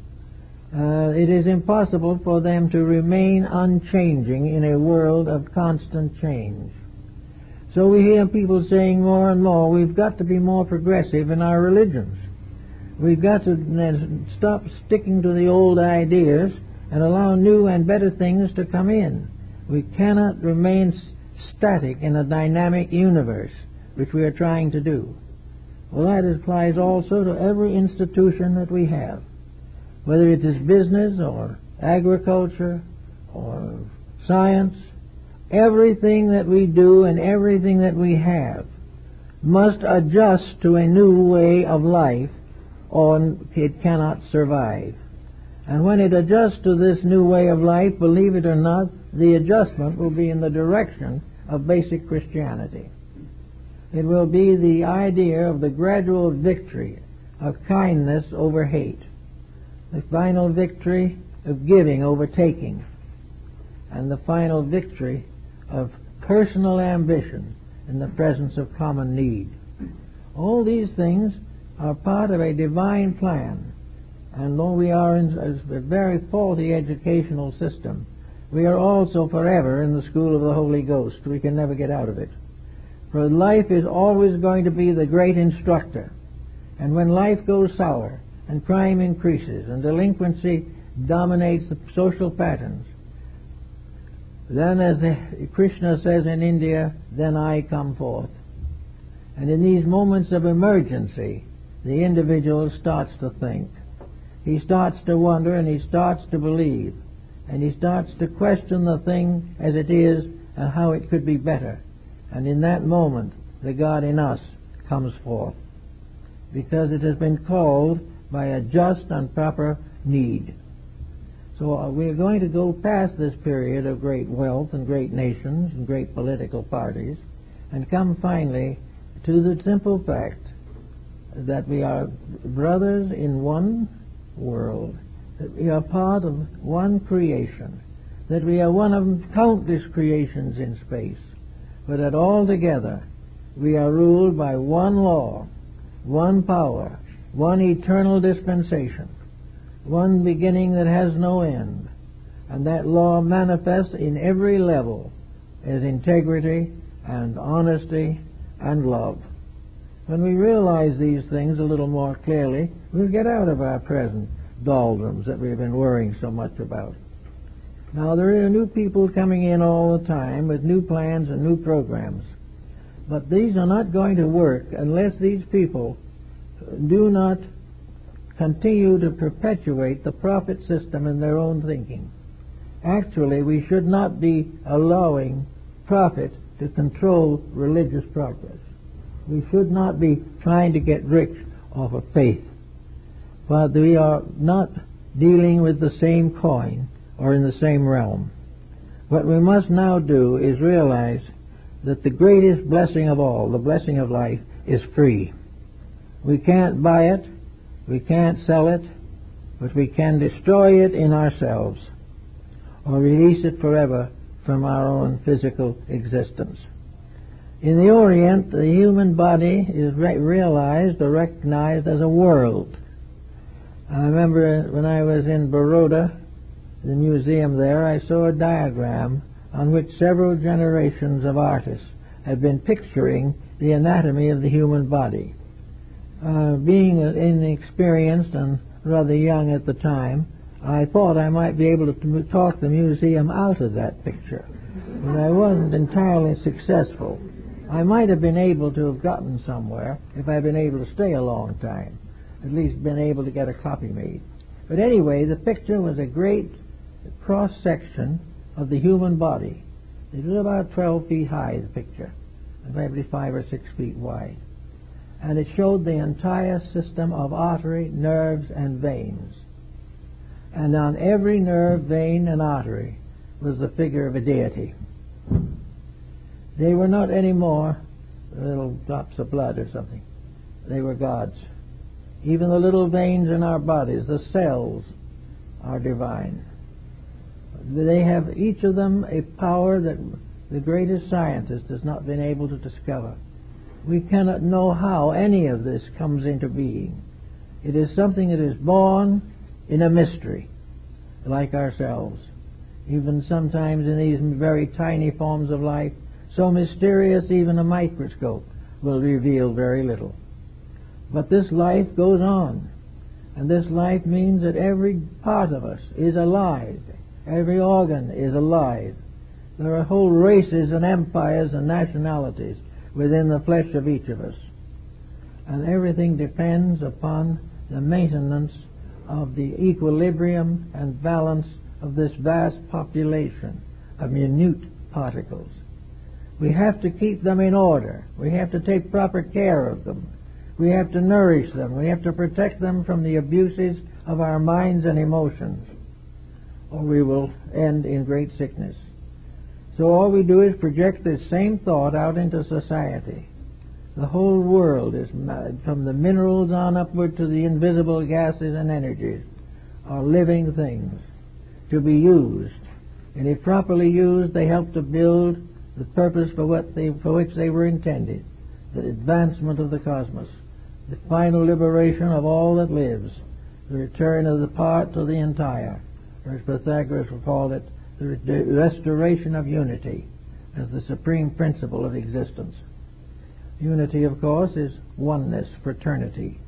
It is impossible for them to remain unchanging in a world of constant change. So we hear people saying more and more, we've got to be more progressive in our religions. We've got to stop sticking to the old ideas and allow new and better things to come in. We cannot remain static in a dynamic universe, which we are trying to do. Well, that applies also to every institution that we have, whether it is business or agriculture or science. Everything that we do and everything that we have must adjust to a new way of life, or it cannot survive. And when it adjusts to this new way of life, believe it or not, the adjustment will be in the direction of basic Christianity. It will be the idea of the gradual victory of kindness over hate, the final victory of giving over taking, and the final victory of personal ambition in the presence of common need. All these things are part of a divine plan, and though we are in a very faulty educational system, we are also forever in the school of the Holy Ghost. We can never get out of it. For life is always going to be the great instructor. And when life goes sour, and crime increases, and delinquency dominates the social patterns, then, as Krishna says in India, then I come forth. And in these moments of emergency, the individual starts to think. He starts to wonder, and he starts to believe. And he starts to question the thing as it is and how it could be better. And in that moment, the God in us comes forth, because it has been called by a just and proper need. So we are going to go past this period of great wealth and great nations and great political parties and come finally to the simple fact that we are brothers in one world, that we are part of one creation, that we are one of countless creations in space, but that altogether we are ruled by one law, one power, one eternal dispensation, one beginning that has no end, and that law manifests in every level as integrity and honesty and love. When we realize these things a little more clearly, we'll get out of our present doldrums that we've been worrying so much about. Now, there are new people coming in all the time with new plans and new programs, but these are not going to work unless these people do not continue to perpetuate the profit system in their own thinking. Actually, we should not be allowing profit to control religious progress. We should not be trying to get rich off of faith. But we are not dealing with the same coin or in the same realm. What we must now do is realize that the greatest blessing of all, the blessing of life, is free. We can't buy it, we can't sell it, but we can destroy it in ourselves or release it forever from our own physical existence. In the Orient, the human body is realized or recognized as a world. I remember when I was in Baroda, the museum there, I saw a diagram on which several generations of artists had been picturing the anatomy of the human body. Being inexperienced and rather young at the time, I thought I might be able to talk the museum out of that picture, but I wasn't entirely successful. I might have been able to have gotten somewhere if I'd been able to stay a long time, at least been able to get a copy made. But anyway, the picture was a great cross-section of the human body. It was about 12 feet high, the picture, and maybe 5 or 6 feet wide. And it showed the entire system of artery, nerves, and veins. And on every nerve, vein, and artery was the figure of a deity. They were not anymore little drops of blood or something. They were gods. Even the little veins in our bodies, the cells, are divine. They have each of them a power that the greatest scientist has not been able to discover. We cannot know how any of this comes into being. It is something that is born in a mystery, like ourselves. Even sometimes in these very tiny forms of life, so mysterious even a microscope will reveal very little. But this life goes on, and this life means that every part of us is alive. Every organ is alive. There are whole races and empires and nationalities within the flesh of each of us. And everything depends upon the maintenance of the equilibrium and balance of this vast population of minute particles. We have to keep them in order. We have to take proper care of them. We have to nourish them. We have to protect them from the abuses of our minds and emotions, or we will end in great sickness. So all we do is project this same thought out into society. The whole world is, from the minerals on upward to the invisible gases and energies, are living things to be used. And if properly used, they help to build the purpose for which they were intended, the advancement of the cosmos, the final liberation of all that lives, the return of the part to the entire, or as Pythagoras called it, the restoration of unity as the supreme principle of existence. Unity, of course, is oneness, fraternity,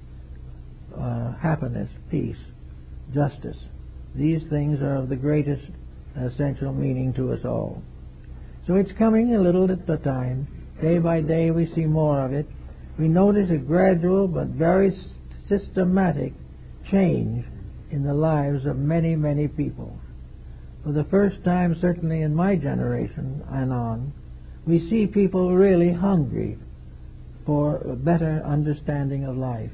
happiness, peace, justice. These things are of the greatest essential meaning to us all. So it's coming a little at a time. Day by day we see more of it. We notice a gradual but very systematic change in the lives of many, many people. For the first time, certainly in my generation and on, we see people really hungry for a better understanding of life.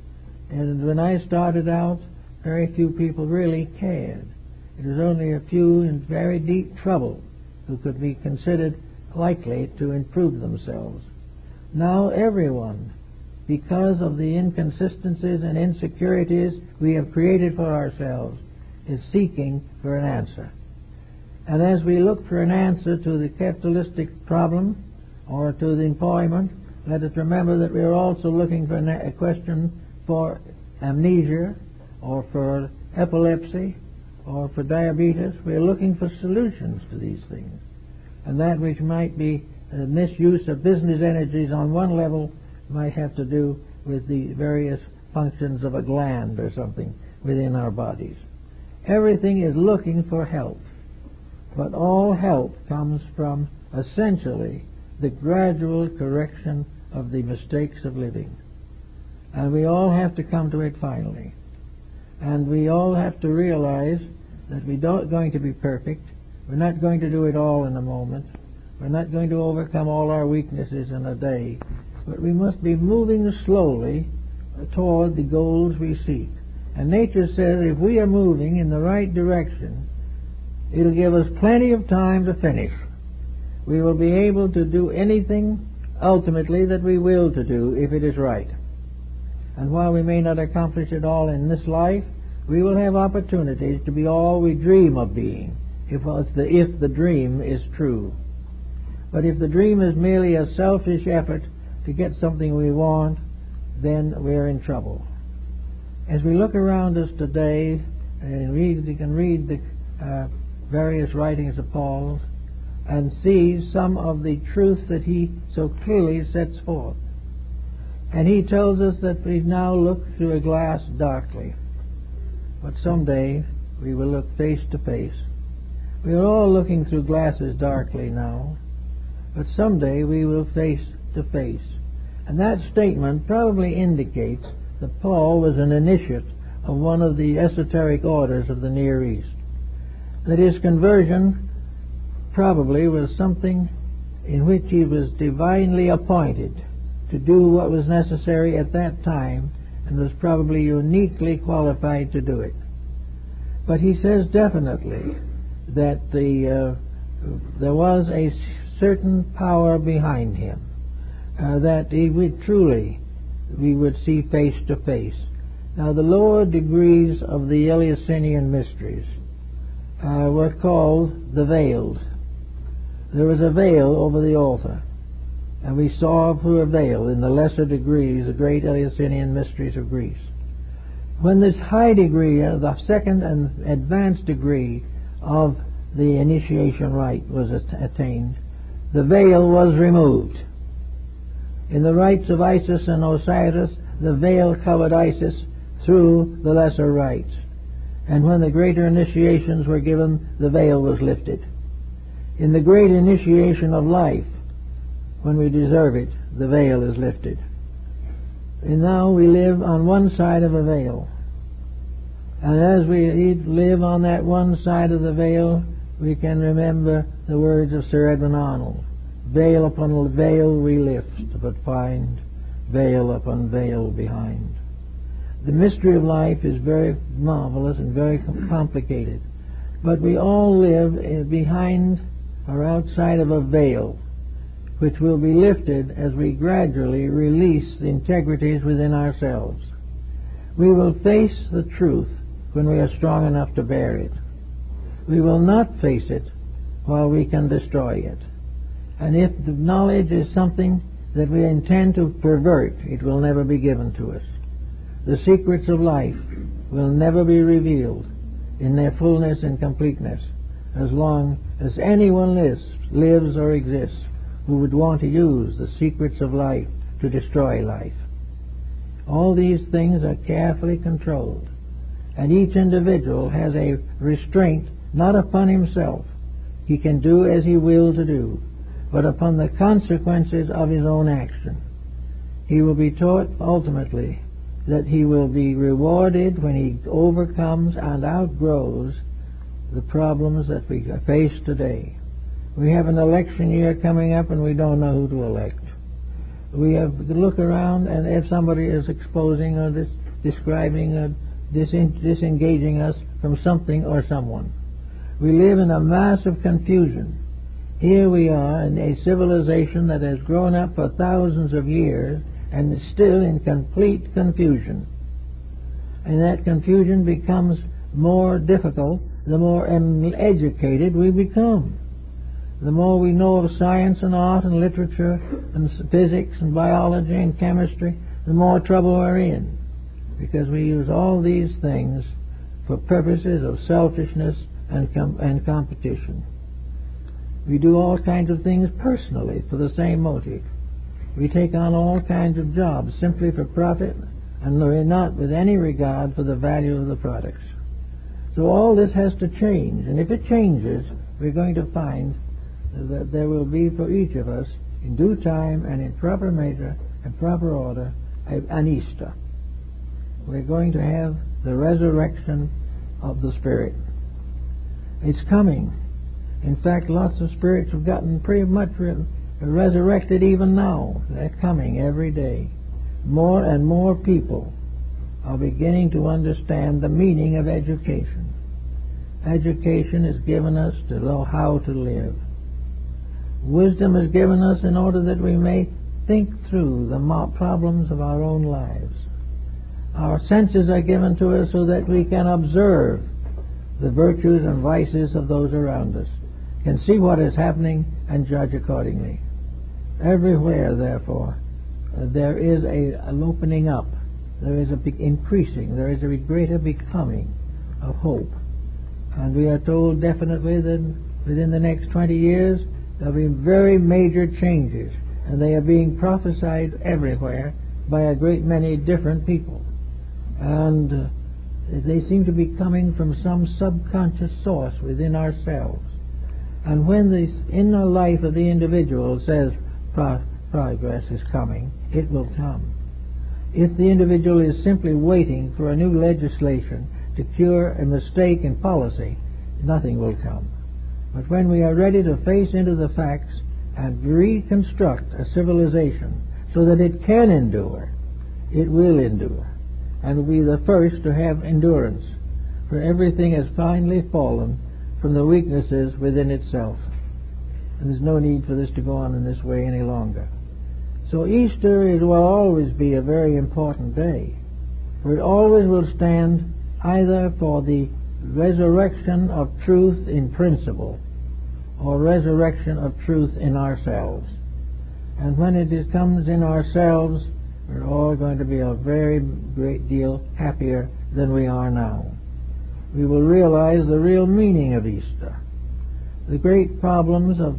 And when I started out, very few people really cared. It was only a few in very deep trouble who could be considered likely to improve themselves. Now everyone, because of the inconsistencies and insecurities we have created for ourselves, is seeking for an answer. And as we look for an answer to the capitalistic problem or to the employment, let us remember that we are also looking for a question for amnesia or for epilepsy or for diabetes. We are looking for solutions to these things. And that which might be misuse of business energies on one level might have to do with the various functions of a gland or something within our bodies. Everything is looking for help, but all help comes from essentially the gradual correction of the mistakes of living. And we all have to come to it finally. And we all have to realize that we're not going to be perfect. We're not going to do it all in a moment. We're not going to overcome all our weaknesses in a day. But we must be moving slowly toward the goals we seek. And nature says if we are moving in the right direction, it'll give us plenty of time to finish. We will be able to do anything ultimately that we will to do if it is right. And while we may not accomplish it all in this life, we will have opportunities to be all we dream of being, if the dream is true. But if the dream is merely a selfish effort to get something we want, then we're in trouble. As we look around us today and we can read the various writings of Paul and see some of the truths that he so clearly sets forth. And he tells us that we now look through a glass darkly, but someday we will look face to face. We are all looking through glasses darkly now, but someday we will face to face. And that statement probably indicates that Paul was an initiate of one of the esoteric orders of the Near East. That his conversion probably was something in which he was divinely appointed to do what was necessary at that time and was probably uniquely qualified to do it. But he says definitely that there was a certain power behind him, that he would truly, we would see face to face. Now the lower degrees of the Eleusinian mysteries were called the veiled. There was a veil over the altar, and we saw through a veil in the lesser degrees the great Eleusinian mysteries of Greece. When this high degree, the second and advanced degree of the initiation rite was attained, the veil was removed. In the rites of Isis and Osiris, the veil covered Isis through the lesser rites. And when the greater initiations were given, the veil was lifted. In the great initiation of life, when we deserve it, the veil is lifted. And now we live on one side of a veil. And as we live on that one side of the veil, we can remember the words of Sir Edwin Arnold. Veil upon veil we lift, but find veil upon veil behind. The mystery of life is very marvelous and very complicated. But we all live behind or outside of a veil, which will be lifted as we gradually release the integrities within ourselves. We will face the truth when we are strong enough to bear it. We will not face it while we can destroy it. And if the knowledge is something that we intend to pervert, it will never be given to us. The secrets of life will never be revealed in their fullness and completeness as long as anyone lives or exists who would want to use the secrets of life to destroy life. All these things are carefully controlled, and each individual has a restraint not upon himself. He can do as he will to do, but upon the consequences of his own action. He will be taught ultimately that he will be rewarded when he overcomes and outgrows the problems that we face today. We have an election year coming up and we don't know who to elect. We have to look around, and if somebody is exposing or describing or disengaging us from something or someone, we live in a mass of confusion. Here we are in a civilization that has grown up for thousands of years and is still in complete confusion. And that confusion becomes more difficult, the more uneducated we become. The more we know of science and art and literature and physics and biology and chemistry, the more trouble we're in, because we use all these things for purposes of selfishness and competition. We do all kinds of things personally for the same motive. We take on all kinds of jobs simply for profit, and we're not with any regard for the value of the products. So all this has to change, and if it changes, we're going to find that there will be for each of us, in due time and in proper measure and proper order, an Easter. We're going to have the resurrection of the Spirit. It's coming. In fact, lots of spirits have gotten pretty much resurrected even now. They're coming every day. More and more people are beginning to understand the meaning of education. Education is given us to know how to live. Wisdom is given us in order that we may think through the problems of our own lives. Our senses are given to us so that we can observe the virtues and vices of those around us, can see what is happening and judge accordingly. Everywhere, therefore, there is an opening up, there is a big increasing, there is a greater becoming of hope. And we are told definitely that within the next 20 years there will be very major changes, and they are being prophesied everywhere by a great many different people. And they seem to be coming from some subconscious source within ourselves. And when the inner life of the individual says progress is coming, it will come. If the individual is simply waiting for a new legislation to cure a mistake in policy, nothing will come. But when we are ready to face into the facts and reconstruct a civilization so that it can endure, it will endure, and will be the first to have endurance, for everything has finally fallen from the weaknesses within itself. And there's no need for this to go on in this way any longer. So Easter will always be a very important day, for it always will stand either for the resurrection of truth in principle or resurrection of truth in ourselves. And when it comes in ourselves, we're all going to be a very great deal happier than we are now. We will realize the real meaning of Easter. The great problems of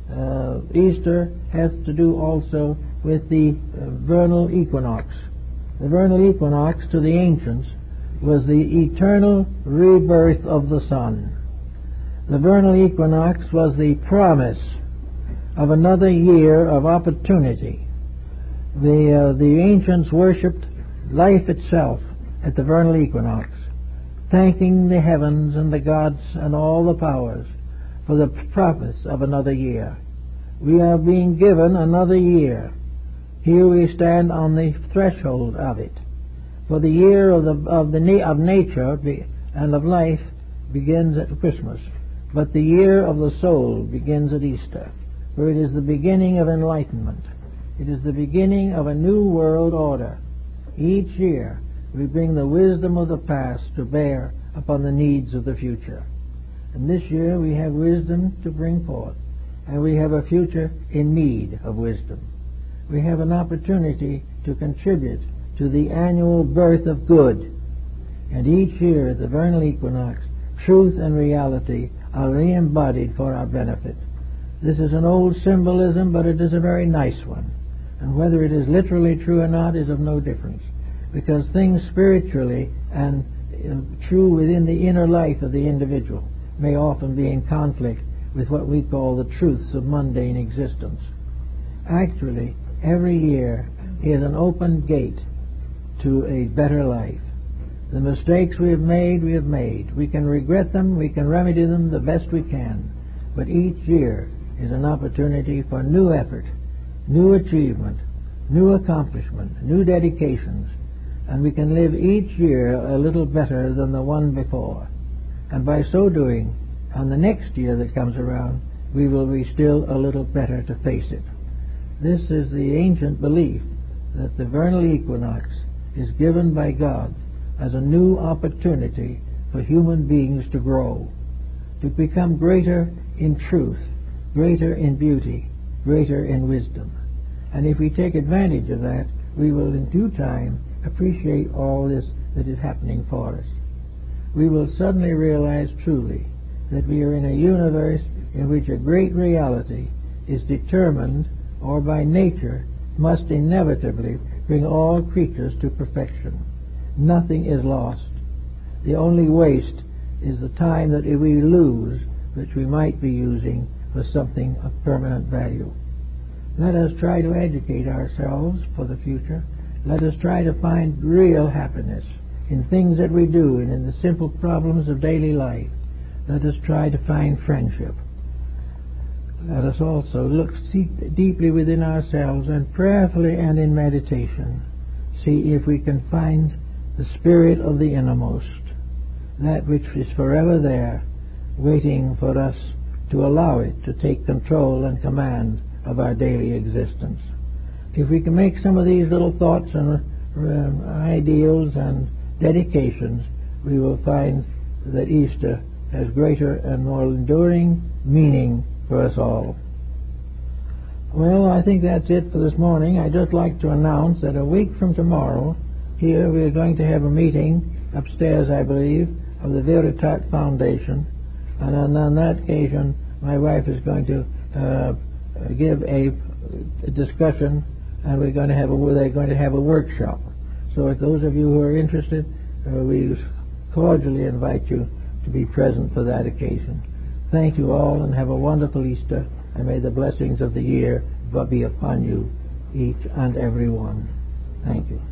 Easter have to do also with the vernal equinox. The vernal equinox to the ancients was the eternal rebirth of the sun. The vernal equinox was the promise of another year of opportunity. The ancients worshipped life itself at the vernal equinox, thanking the heavens and the gods and all the powers for the promise of another year. We are being given another year. Here we stand on the threshold of it. For the year of nature and of life begins at Christmas, but the year of the soul begins at Easter, for it is the beginning of enlightenment. It is the beginning of a new world order. Each year we bring the wisdom of the past to bear upon the needs of the future. And this year we have wisdom to bring forth, and we have a future in need of wisdom. We have an opportunity to contribute to the annual birth of good. And each year at the vernal equinox, truth and reality are re-embodied for our benefit. This is an old symbolism, but it is a very nice one. And whether it is literally true or not is of no difference, because things spiritually and true within the inner life of the individual may often be in conflict with what we call the truths of mundane existence. Actually, every year is an open gate to a better life. The mistakes we have made, we have made. We can regret them, we can remedy them the best we can. But each year is an opportunity for new effort, new achievement, new accomplishment, new dedications, and we can live each year a little better than the one before. And by so doing, on the next year that comes around, we will be still a little better to face it. This is the ancient belief that the vernal equinox is given by God as a new opportunity for for human beings to grow, to become greater in truth, greater in beauty, greater in wisdom. And if we take advantage of that, we will in due time appreciate all this that is happening for us. We will suddenly realize truly that we are in a universe in which a great reality is determined, or by nature must inevitably bring all creatures to perfection. Nothing is lost. The only waste is the time that we lose, which we might be using for something of permanent value. Let us try to educate ourselves for the future. Let us try to find real happiness in things that we do and in the simple problems of daily life. Let us try to find friendship. Let us also look deeply within ourselves and prayerfully and in meditation see if we can find the spirit of the innermost, that which is forever there, waiting for us to allow it to take control and command of our daily existence. If we can make some of these little thoughts and ideals and dedications, we will find that Easter has greater and more enduring meaning for us all. Well, I think that's it for this morning. I'd just like to announce that a week from tomorrow, here we are going to have a meeting upstairs, I believe, of the Veritat Foundation, and on that occasion my wife is going to give a discussion, and they're going to have a workshop. So if those of you who are interested, we cordially invite you to be present for that occasion. Thank you all, and have a wonderful Easter, and may the blessings of the year be upon you, each and every one. Thank you.